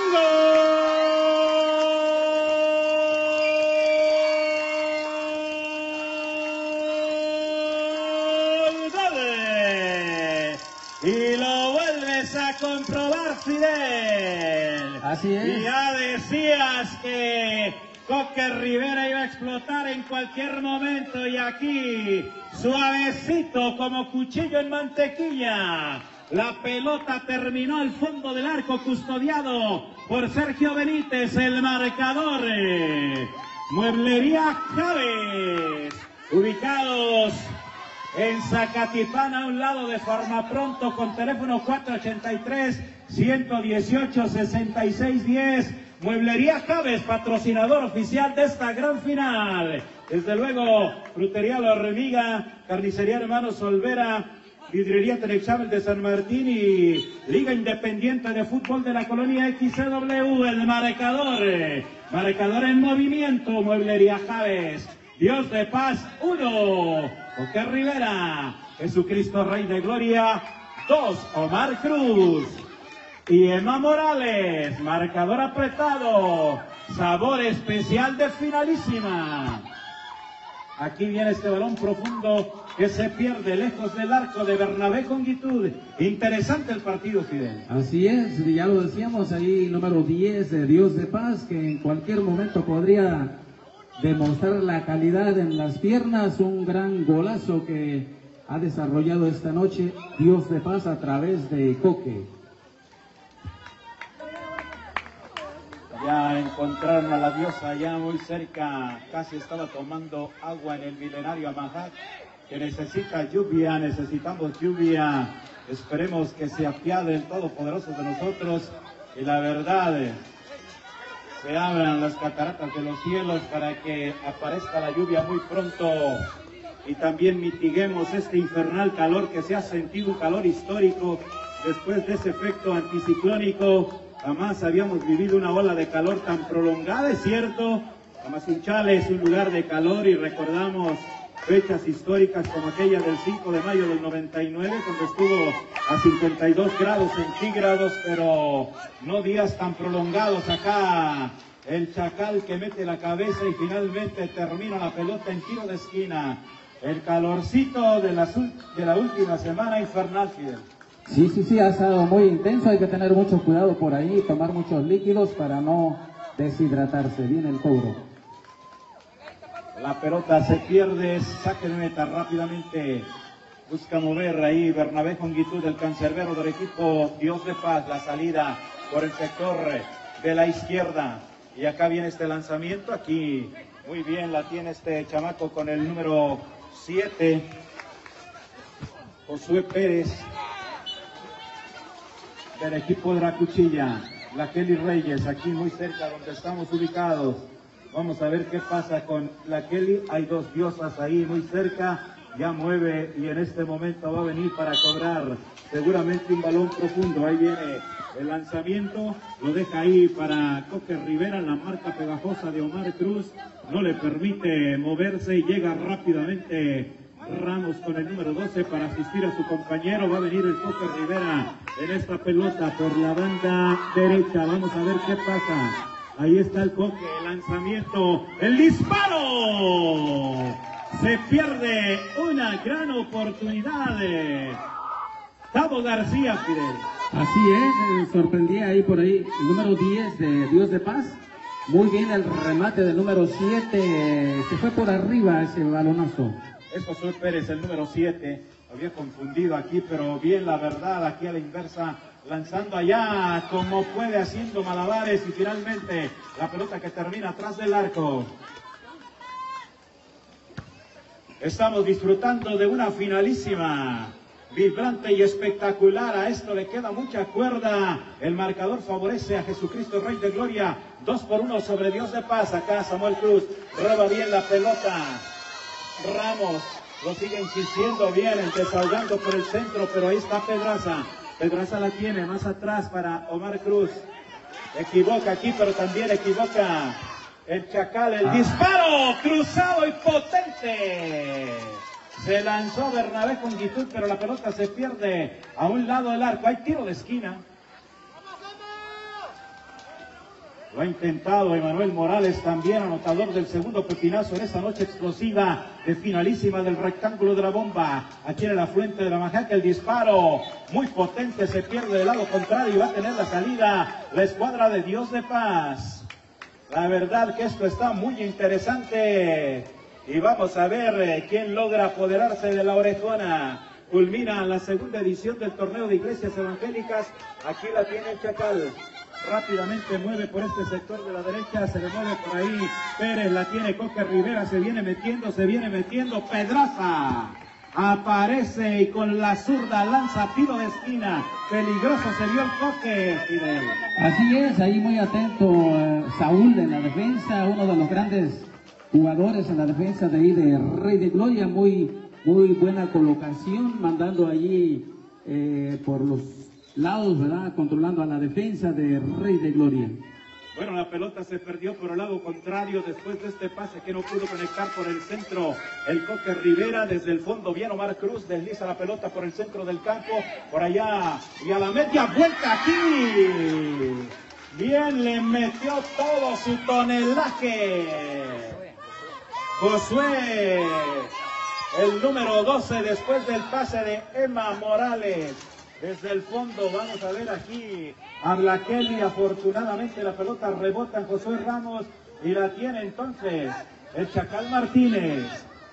Y lo vuelves a comprobar, Fidel. Así es. Y ya decías que Coque Rivera iba a explotar en cualquier momento y aquí, suavecito como cuchillo en mantequilla. La pelota terminó al fondo del arco, custodiado por Sergio Benítez, el marcador. Mueblería Javes, ubicados en Zacatipán, a un lado de Farmapronto, con teléfono cuatro ochenta y tres, ciento dieciocho, sesenta y seis diez. Mueblería Javes, patrocinador oficial de esta gran final. Desde luego, Frutería La Hormiga, Carnicería Hermanos Olvera, Vidriería Telexamen de San Martín y Liga Independiente de Fútbol de la Colonia X C W, el marcador. Marcador en movimiento, Mueblería Javes. Dios de Paz, uno. Coque Rivera. Jesucristo Rey de Gloria, dos. Omar Cruz y Emma Morales. Marcador apretado. Sabor especial de finalísima. Aquí viene este balón profundo que se pierde lejos del arco de Bernabé Conguitud. Interesante el partido, Fidel. Así es, ya lo decíamos ahí, número diez de Dios de Paz, que en cualquier momento podría demostrar la calidad en las piernas. Un gran golazo que ha desarrollado esta noche Dios de Paz a través de Coque. Ya encontraron a la diosa ya muy cerca, casi estaba tomando agua en el milenario Amahat, que necesita lluvia, necesitamos lluvia. Esperemos que se apiade el Todopoderoso de nosotros y la verdad, se abran las cataratas de los cielos para que aparezca la lluvia muy pronto y también mitiguemos este infernal calor que se ha sentido, un calor histórico después de ese efecto anticiclónico. Jamás habíamos vivido una ola de calor tan prolongada, es cierto. Tamazunchale es un lugar de calor y recordamos fechas históricas como aquella del cinco de mayo del noventa y nueve, cuando estuvo a cincuenta y dos grados centígrados, pero no días tan prolongados. Acá el Chacal que mete la cabeza y finalmente termina la pelota en tiro de esquina. El calorcito de la, de la última semana infernal, Fidel. Sí, sí, sí, ha estado muy intenso, hay que tener mucho cuidado por ahí, tomar muchos líquidos para no deshidratarse. Viene el cobro. La pelota se pierde, saque de meta rápidamente. Busca mover ahí Bernabé Conguitud, el cancerbero del equipo Dios de Paz. La salida por el sector de la izquierda. Y acá viene este lanzamiento. Aquí muy bien la tiene este chamaco con el número siete. Josué Pérez, del equipo de la Cuchilla. La Kelly Reyes, aquí muy cerca donde estamos ubicados. Vamos a ver qué pasa con la Kelly. Hay dos diosas ahí muy cerca. Ya mueve y en este momento va a venir para cobrar seguramente un balón profundo. Ahí viene el lanzamiento. Lo deja ahí para Coque Rivera. La marca pegajosa de Omar Cruz no le permite moverse y llega rápidamente Ramos con el número doce para asistir a su compañero. Va a venir el Coque Rivera en esta pelota por la banda derecha. Vamos a ver qué pasa. Ahí está el Coque, el lanzamiento, el disparo. Se pierde una gran oportunidad de Tavo García, Fidel. Así es, sorprendía ahí por ahí el número diez de Dios de Paz. Muy bien el remate del número siete. Se fue por arriba ese balonazo. Es Josué Pérez, el número siete. Había confundido aquí, pero bien la verdad, aquí a la inversa, lanzando allá como puede, haciendo malabares y finalmente la pelota que termina atrás del arco. Estamos disfrutando de una finalísima, vibrante y espectacular. A esto le queda mucha cuerda. El marcador favorece a Jesucristo Rey de Gloria. Dos por uno sobre Dios de Paz. Acá Samuel Cruz roba bien la pelota. Ramos lo sigue insistiendo bien, desahogando por el centro, pero ahí está Pedraza. Pedraza la tiene más atrás para Omar Cruz. Equivoca aquí, pero también equivoca el Chacal. El disparo cruzado y potente. Se lanzó Bernabé Conguitud, pero la pelota se pierde a un lado del arco. Hay tiro de esquina. Lo ha intentado Emanuel Morales, también anotador del segundo pepinazo en esta noche explosiva de finalísima del rectángulo de la bomba. Aquí en el afluente de la Majaca, el disparo muy potente, se pierde del lado contrario y va a tener la salida la escuadra de Dios de Paz. La verdad que esto está muy interesante y vamos a ver eh, quién logra apoderarse de la orejona. Culmina la segunda edición del torneo de iglesias evangélicas. Aquí la tiene el Chacal. Rápidamente mueve por este sector de la derecha, se le mueve por ahí Pérez, la tiene Coque Rivera, se viene metiendo, se viene metiendo, Pedraza aparece y con la zurda lanza tiro de esquina, peligroso se vio el Coque, Fidel. Así es, ahí muy atento eh, Saúl en la defensa, uno de los grandes jugadores en la defensa de ahí de Rey de Gloria, muy, muy buena colocación, mandando allí eh, por los lados, ¿verdad? Controlando a la defensa de Rey de Gloria. Bueno, la pelota se perdió por el lado contrario después de este pase que no pudo conectar por el centro. El Coque Rivera desde el fondo, bien Omar Cruz, desliza la pelota por el centro del campo, por allá y a la media vuelta aquí. Bien, le metió todo su tonelaje. Josué, el número doce después del pase de Emma Morales. Desde el fondo vamos a ver aquí a Blaquelli, afortunadamente la pelota rebota en Josué Ramos y la tiene entonces el Chacal Martínez.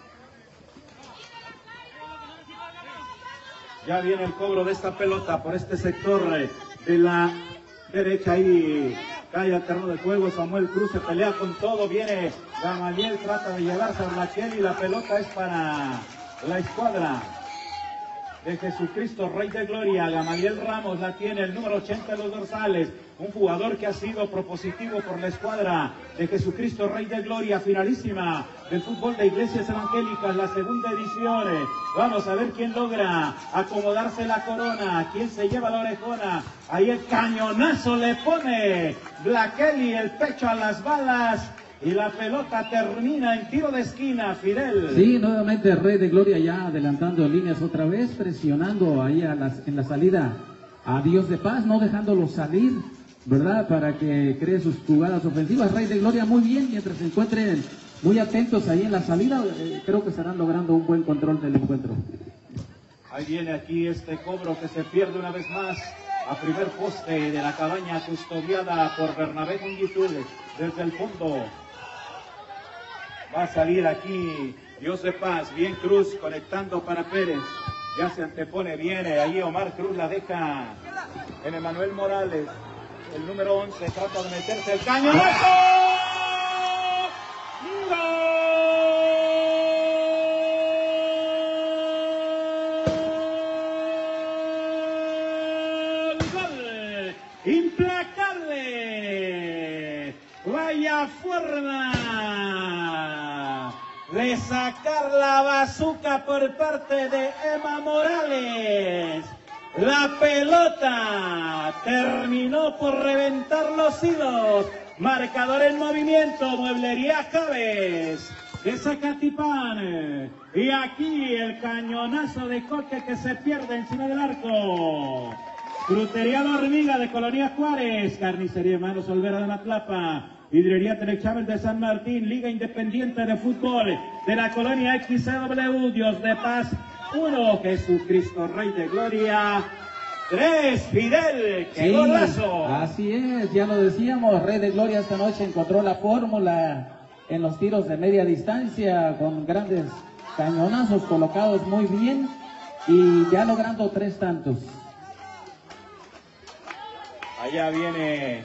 Ya viene el cobro de esta pelota por este sector de la derecha y cae al terreno de juego. Samuel Cruz se pelea con todo, viene Gamaliel, trata de llevarse a Blaquelli, la pelota es para la escuadra de Jesucristo Rey de Gloria. Gamaliel Ramos la tiene, el número ochenta de los dorsales, un jugador que ha sido propositivo por la escuadra de Jesucristo Rey de Gloria, finalísima del fútbol de iglesias evangélicas, la segunda edición. Vamos a ver quién logra acomodarse la corona, quién se lleva la orejona. Ahí el cañonazo le pone Blaquelli, el pecho a las balas. Y la pelota termina en tiro de esquina, Fidel. Sí, nuevamente Rey de Gloria ya adelantando líneas otra vez, presionando ahí a las, en la salida a Dios de Paz, no dejándolo salir, ¿verdad? Para que cree sus jugadas ofensivas. Rey de Gloria muy bien, mientras se encuentren muy atentos ahí en la salida, eh, creo que estarán logrando un buen control del encuentro. Ahí viene aquí este cobro que se pierde una vez más a primer poste de la cabaña custodiada por Bernabé Conguitud desde el fondo. Va a salir aquí Dios de Paz, bien Cruz conectando para Pérez, ya se antepone, viene ahí Omar Cruz, la deja en Emanuel Morales, el número once trata de meterse el cañonazo. ¡Gol! ¡Implacable! ¡Vaya forma de sacar la bazuca por parte de Emma Morales! La pelota terminó por reventar los hilos. Marcador en movimiento, Mueblería Javes de Zacatipán. Y aquí el cañonazo de Coque que se pierde encima del arco. Frutería La Hormiga de Colonia Juárez, Carnicería Hermanos Olvera de Matlapa, Hidrería Telechávez de San Martín, Liga Independiente de Fútbol de la Colonia X C W, Dios de Paz uno, Jesucristo Rey de Gloria tres, Fidel, qué sí, golazo. Así es, ya lo decíamos, Rey de Gloria esta noche encontró la fórmula en los tiros de media distancia con grandes cañonazos colocados muy bien y ya logrando tres tantos. Allá viene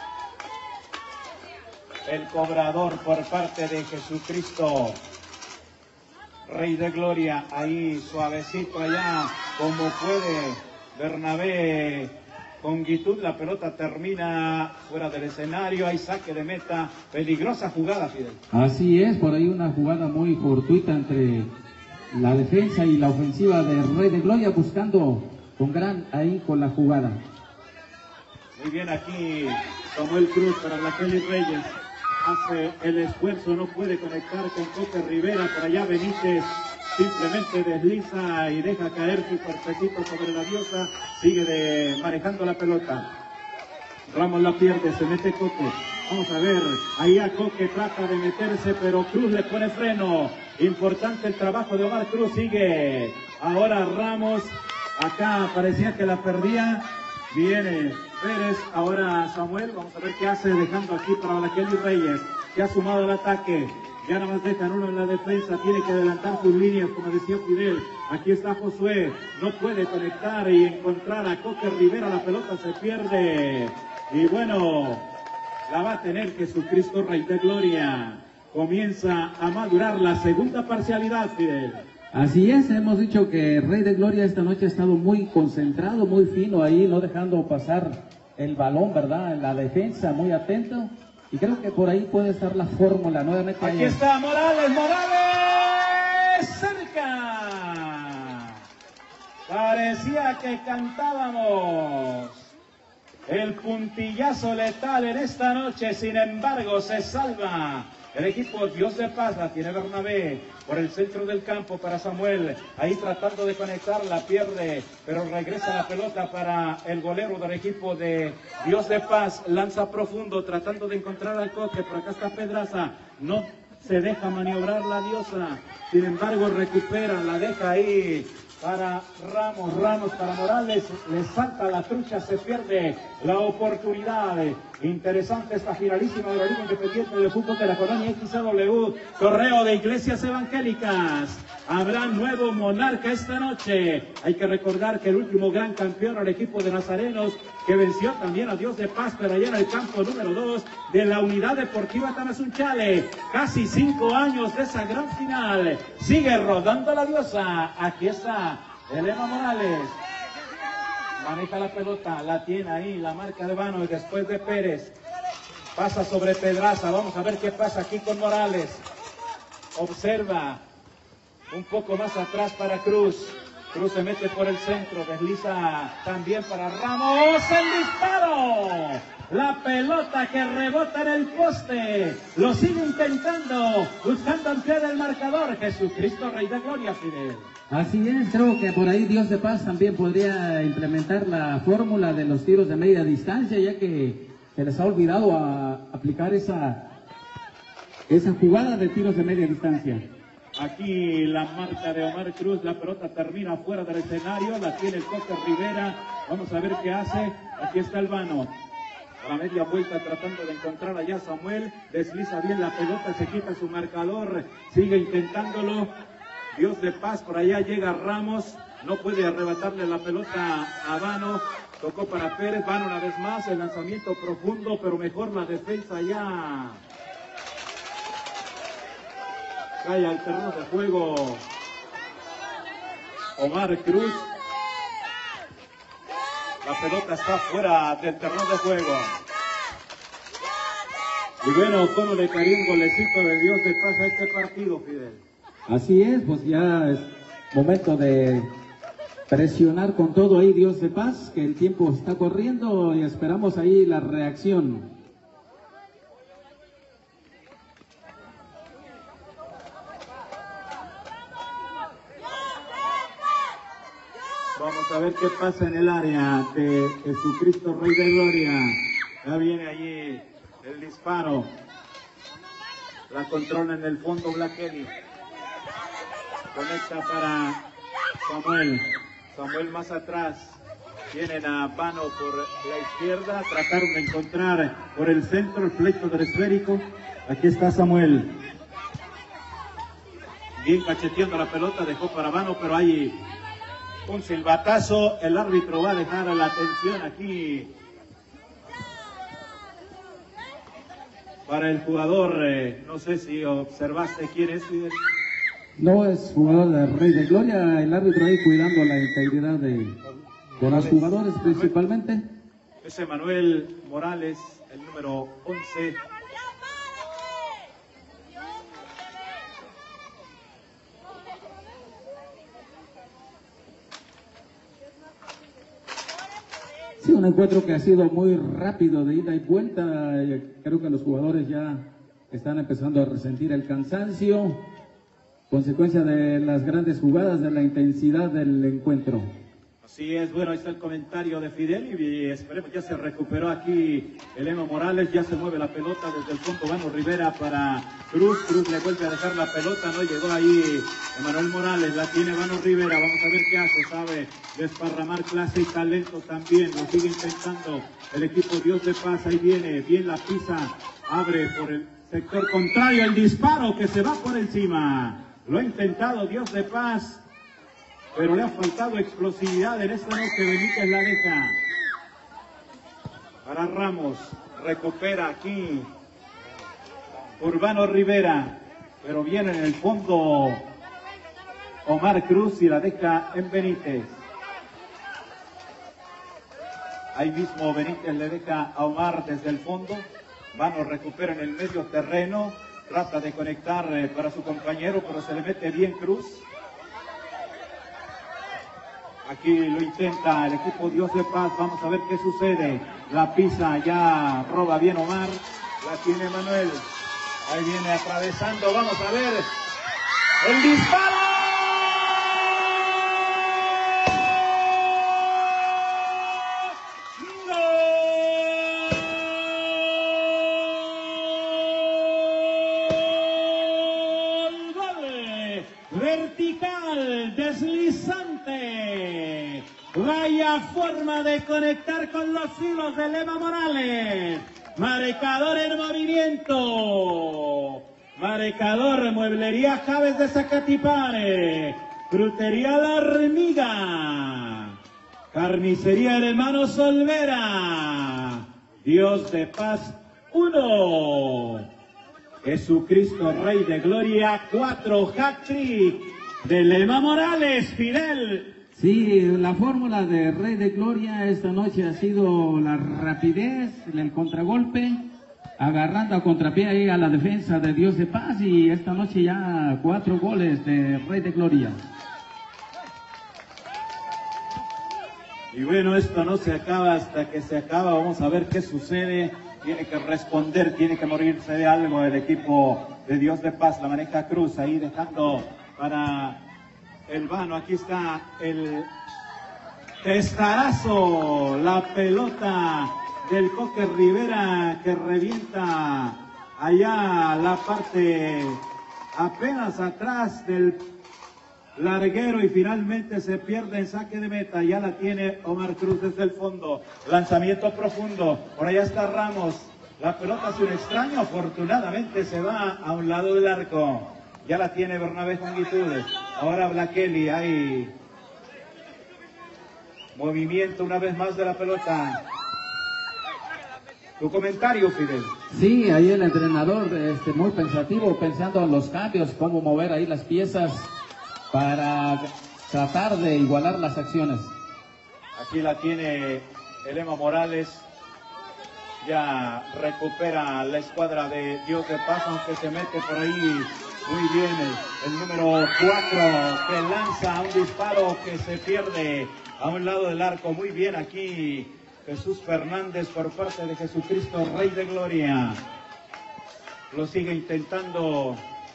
el cobrador por parte de Jesucristo Rey de Gloria, ahí suavecito allá como puede Bernabé Conguitud, la pelota termina fuera del escenario, hay saque de meta, peligrosa jugada, Fidel. Así es, por ahí una jugada muy fortuita entre la defensa y la ofensiva de Rey de Gloria, buscando con gran ahínco la jugada. Muy bien aquí Samuel Cruz para Blaquelli Reyes, hace el esfuerzo, no puede conectar con Coque Rivera, por allá Benítez simplemente desliza y deja caer su cuerpecito sobre la diosa, sigue de, manejando la pelota. Ramos la pierde, se mete Coque, Vamos a ver, ahí a Coque trata de meterse, pero Cruz le pone freno. Importante el trabajo de Omar Cruz, sigue. Ahora Ramos, acá parecía que la perdía. Viene Pérez, ahora Samuel, vamos a ver qué hace, dejando aquí para Blaquelli Reyes, que ha sumado el ataque. Ya nada más dejan uno en la defensa, tiene que adelantar sus líneas, como decía Fidel. Aquí está Josué, no puede conectar y encontrar a Coque Rivera, la pelota se pierde. Y bueno, la va a tener Jesucristo Rey de Gloria. Comienza a madurar la segunda parcialidad, Fidel. Así es, hemos dicho que Rey de Gloria esta noche ha estado muy concentrado, muy fino ahí, no dejando pasar el balón, ¿verdad? En la defensa, muy atento. Y creo que por ahí puede estar la fórmula nuevamente. Aquí allá. está Morales, Morales, cerca. Parecía que cantábamos el puntillazo letal en esta noche, sin embargo se salva el equipo Dios de Paz. La tiene Bernabé por el centro del campo para Samuel, ahí tratando de conectar, la pierde, pero regresa la pelota para el golero del equipo de Dios de Paz, lanza profundo tratando de encontrar al Coque, por acá está Pedraza, no se deja maniobrar la diosa, sin embargo recupera, la deja ahí para Ramos, Ramos para Morales, le salta la trucha, se pierde la oportunidad. Interesante esta finalísima de la Liga Independiente de Fútbol de la Colonia X A W, Correo de Iglesias Evangélicas. Habrá nuevo monarca esta noche. Hay que recordar que el último gran campeón era el equipo de Nazarenos, que venció también a Dios de Paz, pero allá en el campo número dos de la Unidad Deportiva Tamazunchale. Casi cinco años de esa gran final. Sigue rodando la diosa. Aquí está Elena Morales. Maneja la pelota, la tiene ahí, la marca de Vano, y después de Pérez. Pasa sobre Pedraza. Vamos a ver qué pasa aquí con Morales. Observa. Un poco más atrás para Cruz. Cruz se mete por el centro, desliza también para Ramos. ¡El disparo! La pelota que rebota en el poste. Lo sigue intentando, buscando ampliar el marcador. Jesucristo Rey de Gloria, Fidel. Así es, creo que por ahí Dios de Paz también podría implementar la fórmula de los tiros de media distancia, ya que se les ha olvidado a aplicar esa, esa jugada de tiros de media distancia. Aquí la marca de Omar Cruz, la pelota termina fuera del escenario, la tiene el Coque Rivera, vamos a ver qué hace. Aquí está el Vano, a la media vuelta tratando de encontrar allá Samuel, desliza bien la pelota, se quita su marcador, sigue intentándolo. Dios de Paz, por allá llega Ramos, no puede arrebatarle la pelota a Vano, tocó para Pérez, Vano una vez más, el lanzamiento profundo, pero mejor la defensa ya. Cae al terreno de juego Omar Cruz. La pelota está fuera del terreno de juego. Y bueno, cómo le cayó un golecito de Dios de Paz a este partido, Fidel. Así es, pues ya es momento de presionar con todo ahí Dios de Paz, que el tiempo está corriendo y esperamos ahí la reacción. Vamos a ver qué pasa en el área de Jesucristo Rey de Gloria. Ya viene allí el disparo. La controla en el fondo Blaquelli. Conecta para Samuel. Samuel más atrás. Tienen a Vano por la izquierda. Trataron de encontrar por el centro el pleito del esférico. Aquí está Samuel. Bien cacheteando la pelota. Dejó para Vano, pero hay un silbatazo. El árbitro va a dejar la atención aquí para el jugador. Eh, no sé si observaste quién es, Fidel. No es jugador de Rey de Gloria, el árbitro ahí cuidando la integridad de, de los jugadores principalmente. Ese Manuel Morales, el número once. Sí, un encuentro que ha sido muy rápido de ida y vuelta. Creo que los jugadores ya están empezando a resentir el cansancio, consecuencia de las grandes jugadas, de la intensidad del encuentro. Así es, bueno, ahí está el comentario de Fidel y esperemos ya se recuperó aquí el Emo Morales, ya se mueve la pelota desde el fondo, Vano Rivera para Cruz, Cruz le vuelve a dejar la pelota, no llegó ahí Emanuel Morales, la tiene Vano Rivera, vamos a ver qué hace, sabe desparramar clase y talento también, lo sigue intentando el equipo Dios de Paz, ahí viene, bien la pisa, abre por el sector contrario, el disparo que se va por encima, lo ha intentado Dios de Paz, pero le ha faltado explosividad en esta noche, Benítez la deja. Para Ramos, recupera aquí Urbano Rivera, pero viene en el fondo Omar Cruz y la deja en Benítez. Ahí mismo Benítez le deja a Omar desde el fondo, Vano recupera en el medio terreno, trata de conectar eh, para su compañero, pero se le mete bien Cruz. Aquí lo intenta el equipo Dios de Paz, vamos a ver qué sucede. La pisa, ya roba bien Omar, la tiene Manuel. Ahí viene atravesando, vamos a ver. ¡El disparo! ¡Gol! ¡Gol! Vertical, deslizante. Vaya forma de conectar con los hilos de Lema Morales. Marcador en movimiento. Marcador, Mueblería Javes de Zacatipane. Frutería La Hormiga. Carnicería Hermanos Olvera. Dios de Paz uno. Jesucristo Rey de Gloria cuatro. Hat-trick de Lema Morales, Fidel. Sí, la fórmula de Rey de Gloria esta noche ha sido la rapidez, el contragolpe, agarrando a contrapié ahí a la defensa de Dios de Paz y esta noche ya cuatro goles de Rey de Gloria. Y bueno, esto no se acaba hasta que se acaba, vamos a ver qué sucede, tiene que responder, tiene que morirse de algo el equipo de Dios de Paz, la maneja Cruz ahí dejando para el Vano, aquí está el testarazo, la pelota del Coque Rivera que revienta allá la parte apenas atrás del larguero y finalmente se pierde en saque de meta, ya la tiene Omar Cruz desde el fondo, lanzamiento profundo, por allá está Ramos, la pelota hace un extraño, afortunadamente se va a un lado del arco. Ya la tiene Bernabé Jongitud. Ahora Blaqueli, hay movimiento una vez más de la pelota. Tu comentario, Fidel. Sí, ahí el entrenador este, muy pensativo, pensando en los cambios, cómo mover ahí las piezas para tratar de igualar las acciones. Aquí la tiene el Ema Morales. Ya recupera la escuadra de Dios de Paz, aunque se mete por ahí. Muy bien, el, el número cuatro que lanza un disparo que se pierde a un lado del arco. Muy bien aquí Jesús Fernández por parte de Jesucristo Rey de Gloria. Lo sigue intentando.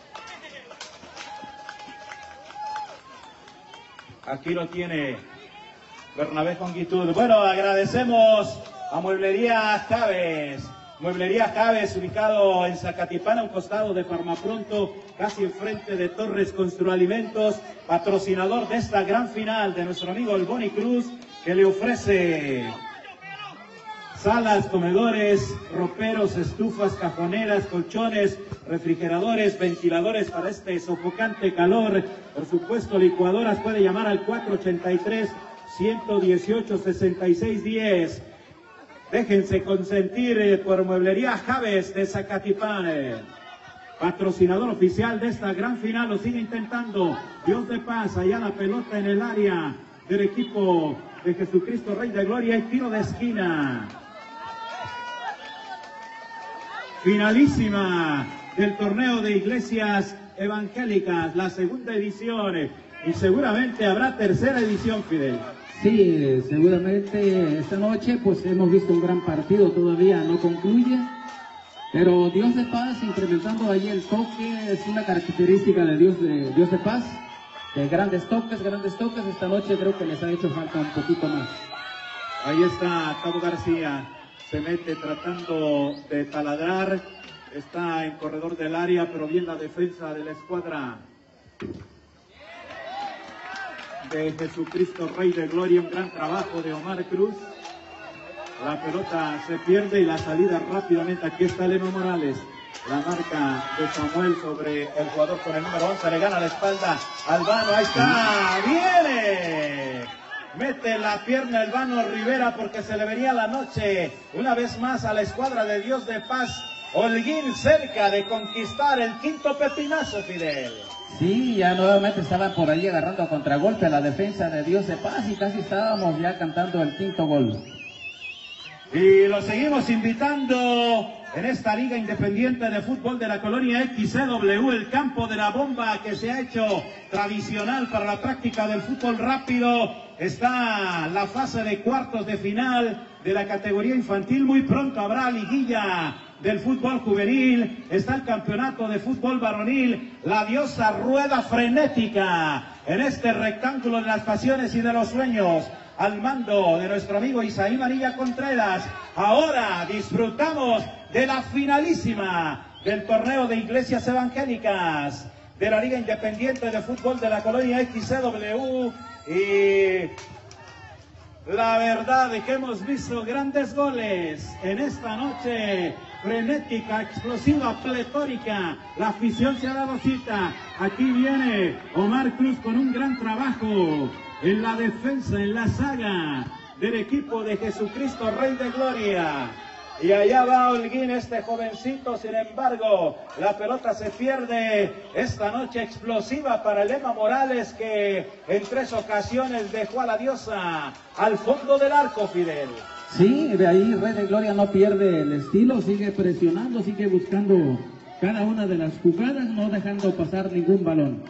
Aquí lo tiene Bernabé Jongitud. Bueno, agradecemos a Mueblería Javes. Mueblería Javes, ubicado en Zacatipán, a un costado de Farmapronto, casi enfrente de Torres Construalimentos, patrocinador de esta gran final de nuestro amigo el Boni Cruz, que le ofrece salas, comedores, roperos, estufas, cajoneras, colchones, refrigeradores, ventiladores para este sofocante calor. Por supuesto, licuadoras, puede llamar al cuatro ochenta y tres, ciento dieciocho, sesenta y seis diez. Déjense consentir por Mueblería Javes de Zacatipán. Patrocinador oficial de esta gran final, lo sigue intentando. Dios de Paz, allá la pelota en el área del equipo de Jesucristo Rey de Gloria y tiro de esquina. Finalísima del torneo de iglesias evangélicas, la segunda edición. Y seguramente habrá tercera edición, Fidel. Sí, seguramente esta noche pues hemos visto un gran partido, todavía no concluye, pero Dios de Paz incrementando ahí el toque, es una característica de Dios de, Dios de Paz, de grandes toques, grandes toques. Esta noche creo que les ha hecho falta un poquito más. Ahí está Cabo García, se mete tratando de taladrar, está en corredor del área, pero bien la defensa de la escuadra de Jesucristo Rey de Gloria. Un gran trabajo de Omar Cruz. La pelota se pierde y la salida rápidamente. Aquí está Leno Morales. La marca de Samuel sobre el jugador con el número once. Le gana la espalda al Vano. Ahí está. ¡Viene! Mete la pierna el Vano Rivera porque se le venía la noche. Una vez más a la escuadra de Dios de Paz. Holguín cerca de conquistar el quinto pepinazo, Fidel. Sí, ya nuevamente estaban por ahí agarrando a contragolpe a la defensa de Dios de Paz y casi estábamos ya cantando el quinto gol. Y lo seguimos invitando en esta Liga Independiente de Fútbol de la Colonia X C W, el campo de la bomba que se ha hecho tradicional para la práctica del fútbol rápido. Está la fase de cuartos de final de la categoría infantil. Muy pronto habrá liguilla del fútbol juvenil. Está el campeonato de fútbol varonil. La diosa rueda frenética en este rectángulo de las pasiones y de los sueños, al mando de nuestro amigo Isaí Manilla Contreras. Ahora disfrutamos de la finalísima del torneo de iglesias evangélicas de la Liga Independiente de Fútbol de la Colonia X C W. Y la verdad es que hemos visto grandes goles en esta noche, frenética, explosiva, pletórica. La afición se ha dado cita. Aquí viene Omar Cruz con un gran trabajo en la defensa, en la saga del equipo de Jesucristo Rey de Gloria. Y allá va Holguín, este jovencito. Sin embargo, la pelota se pierde. Esta noche explosiva para Lema Morales, que en tres ocasiones dejó a la diosa al fondo del arco, Fidel. Sí, de ahí Rey de Gloria no pierde el estilo, sigue presionando, sigue buscando cada una de las jugadas, no dejando pasar ningún balón.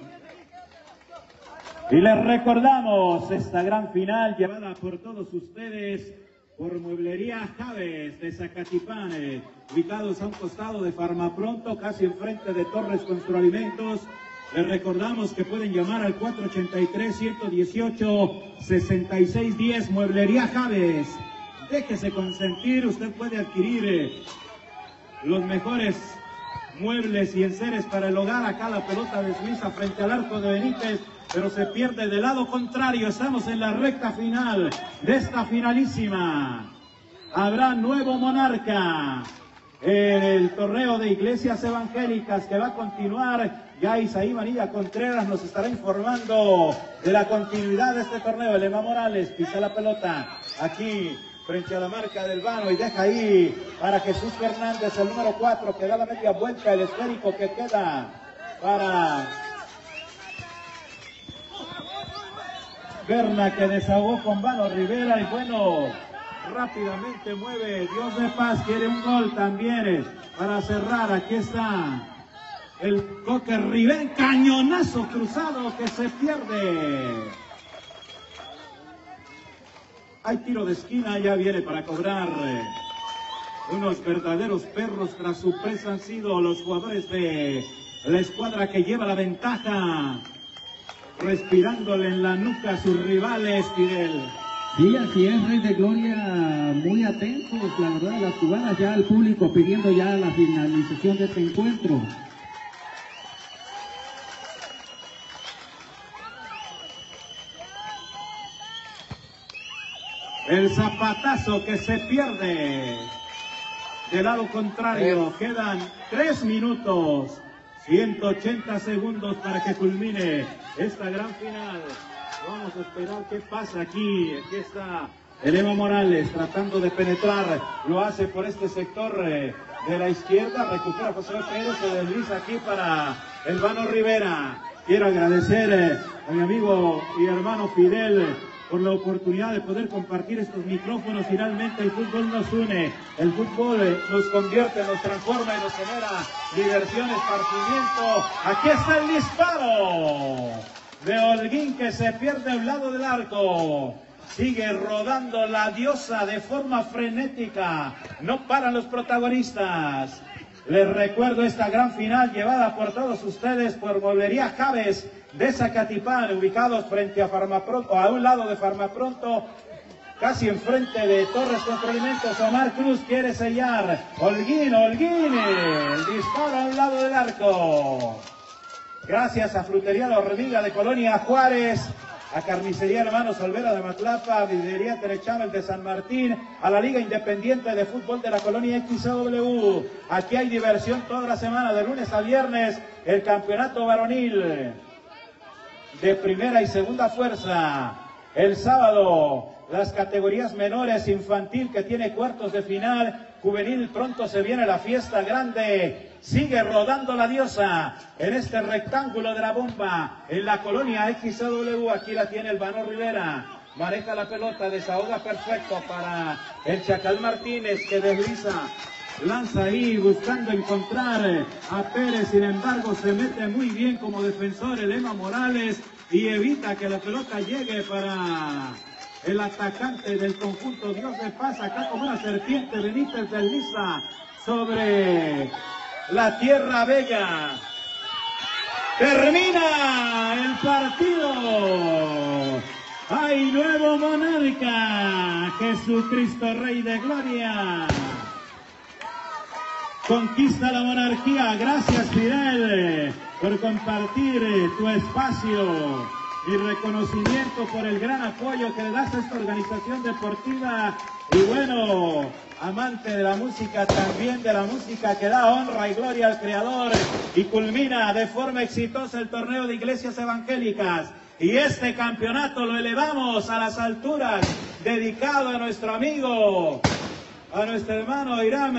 Y les recordamos esta gran final llevada por todos ustedes por Mueblería Javes de Zacatipán, eh, ubicados a un costado de Farmapronto, casi enfrente de Torres Construalimentos. Les recordamos que pueden llamar al cuatro ochenta y tres, ciento dieciocho, sesenta y seis diez. Mueblería Javes, déjese consentir. Usted puede adquirir eh, los mejores muebles y enseres para el hogar. Acá la pelota desliza frente al arco de Benítez, pero se pierde del lado contrario. Estamos en la recta final de esta finalísima. Habrá nuevo monarca en el torneo de iglesias evangélicas que va a continuar. Ya Isaí Manilla Contreras nos estará informando de la continuidad de este torneo. Lema Morales pisa la pelota aquí frente a la marca del Vano y deja ahí para Jesús Fernández, el número cuatro, que da la media vuelta, el esférico que queda para Berna, que desahogó con Vano Rivera. Y bueno, rápidamente mueve Dios de Paz, quiere un gol también para cerrar. Aquí está el Coque Rivera, cañonazo cruzado que se pierde. Hay tiro de esquina, ya viene para cobrar. Unos verdaderos perros tras su presa han sido los jugadores de la escuadra que lleva la ventaja, respirándole en la nuca a sus rivales, Fidel. Sí, así es, Rey de Gloria, muy atentos, la verdad, las jugadas, ya al público pidiendo ya la finalización de este encuentro. El zapatazo que se pierde del lado contrario. Quedan tres minutos, ciento ochenta segundos para que culmine esta gran final. Vamos a esperar qué pasa aquí. Aquí está el Evo Morales tratando de penetrar. Lo hace por este sector eh, de la izquierda. Recupera José Pérez. Se desliza aquí para el Vano Rivera. Quiero agradecer eh, a mi amigo y hermano Fidel por la oportunidad de poder compartir estos micrófonos. Finalmente el fútbol nos une, el fútbol eh, nos convierte, nos transforma y nos genera diversión, esparcimiento. Aquí está el disparo de Holguín, que se pierde a un lado del arco. Sigue rodando la diosa de forma frenética. No paran los protagonistas. Les recuerdo esta gran final llevada por todos ustedes por Mueblería Javes de Zacatipán, ubicados frente a Farmapronto, a un lado de Farmapronto, casi enfrente de Torres Controlimentos. Omar Cruz quiere sellar. Holguín, Holguín, el disparo al lado del arco. Gracias a Frutería La Hormiga de Colonia Juárez, a Carnicería Hermanos Olvera de Matlapa, a Vidrería Terechambel de San Martín, a la Liga Independiente de Fútbol de la Colonia X C W. Aquí hay diversión toda la semana, de lunes a viernes, el campeonato varonil de primera y segunda fuerza. El sábado, las categorías menores, infantil que tiene cuartos de final, juvenil, pronto se viene la fiesta grande. Sigue rodando la diosa en este rectángulo de la bomba en la Colonia X C W. Aquí la tiene el Vano Rivera. Maneja la pelota, desahoga perfecto para el Chacal Martínez, que desliza, lanza ahí buscando encontrar a Pérez. Sin embargo, se mete muy bien como defensor el Emma Morales y evita que la pelota llegue para el atacante del conjunto Dios de Paz. Acá como una serpiente, Benítez desliza sobre la Tierra Vega. Termina el partido. Hay nuevo monarca. Jesucristo Rey de Gloria conquista la monarquía. Gracias, Fidel, por compartir tu espacio y reconocimiento por el gran apoyo que le das a esta organización deportiva. Y bueno, amante de la música, también de la música que da honra y gloria al Creador, y culmina de forma exitosa el torneo de iglesias evangélicas. Y este campeonato lo elevamos a las alturas, dedicado a nuestro amigo, a nuestro hermano Irán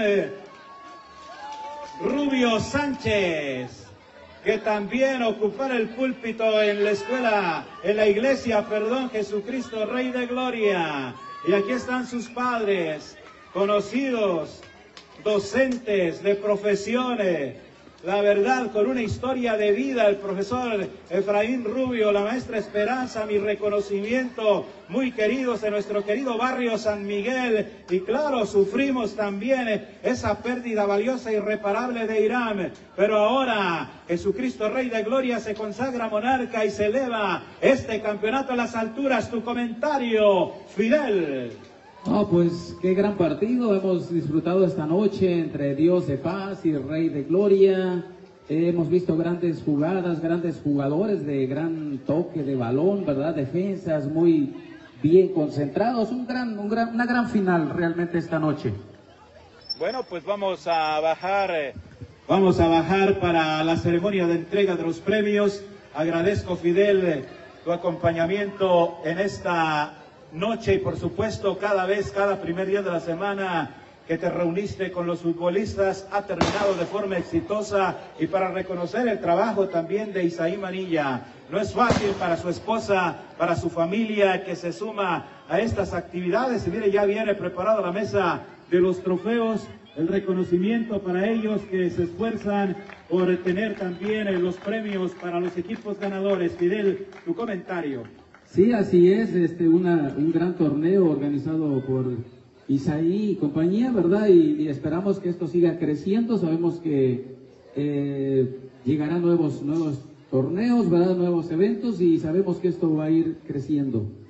Rubio Sánchez, que también ocupara el púlpito en la escuela, en la iglesia, perdón, Jesucristo Rey de Gloria. Y aquí están sus padres, conocidos, docentes de profesiones, la verdad, con una historia de vida, el profesor Efraín Rubio, la maestra Esperanza, mi reconocimiento, muy queridos en nuestro querido barrio San Miguel. Y claro, sufrimos también esa pérdida valiosa e irreparable de Irán, pero ahora Jesucristo Rey de Gloria se consagra monarca y se eleva este campeonato a las alturas. Tu comentario, Fidel. No, pues qué gran partido hemos disfrutado esta noche entre Dios de Paz y Rey de Gloria. Eh, hemos visto grandes jugadas, grandes jugadores de gran toque de balón, ¿verdad? Defensas muy bien concentrados. Un gran, un gran, una gran final realmente esta noche. Bueno, pues vamos a bajar, eh, vamos a bajar para la ceremonia de entrega de los premios. Agradezco, Fidel, eh, tu acompañamiento en esta noche y por supuesto cada vez, cada primer día de la semana que te reuniste con los futbolistas ha terminado de forma exitosa, y para reconocer el trabajo también de Isaí Manilla. No es fácil para su esposa, para su familia que se suma a estas actividades, y mire, ya viene preparada la mesa de los trofeos, el reconocimiento para ellos que se esfuerzan por tener también los premios para los equipos ganadores. Fidel, tu comentario. Sí, así es, este, una, un gran torneo organizado por Isaí y compañía, ¿verdad? Y, y esperamos que esto siga creciendo. Sabemos que eh, llegarán nuevos, nuevos torneos, ¿verdad? Nuevos eventos, y sabemos que esto va a ir creciendo.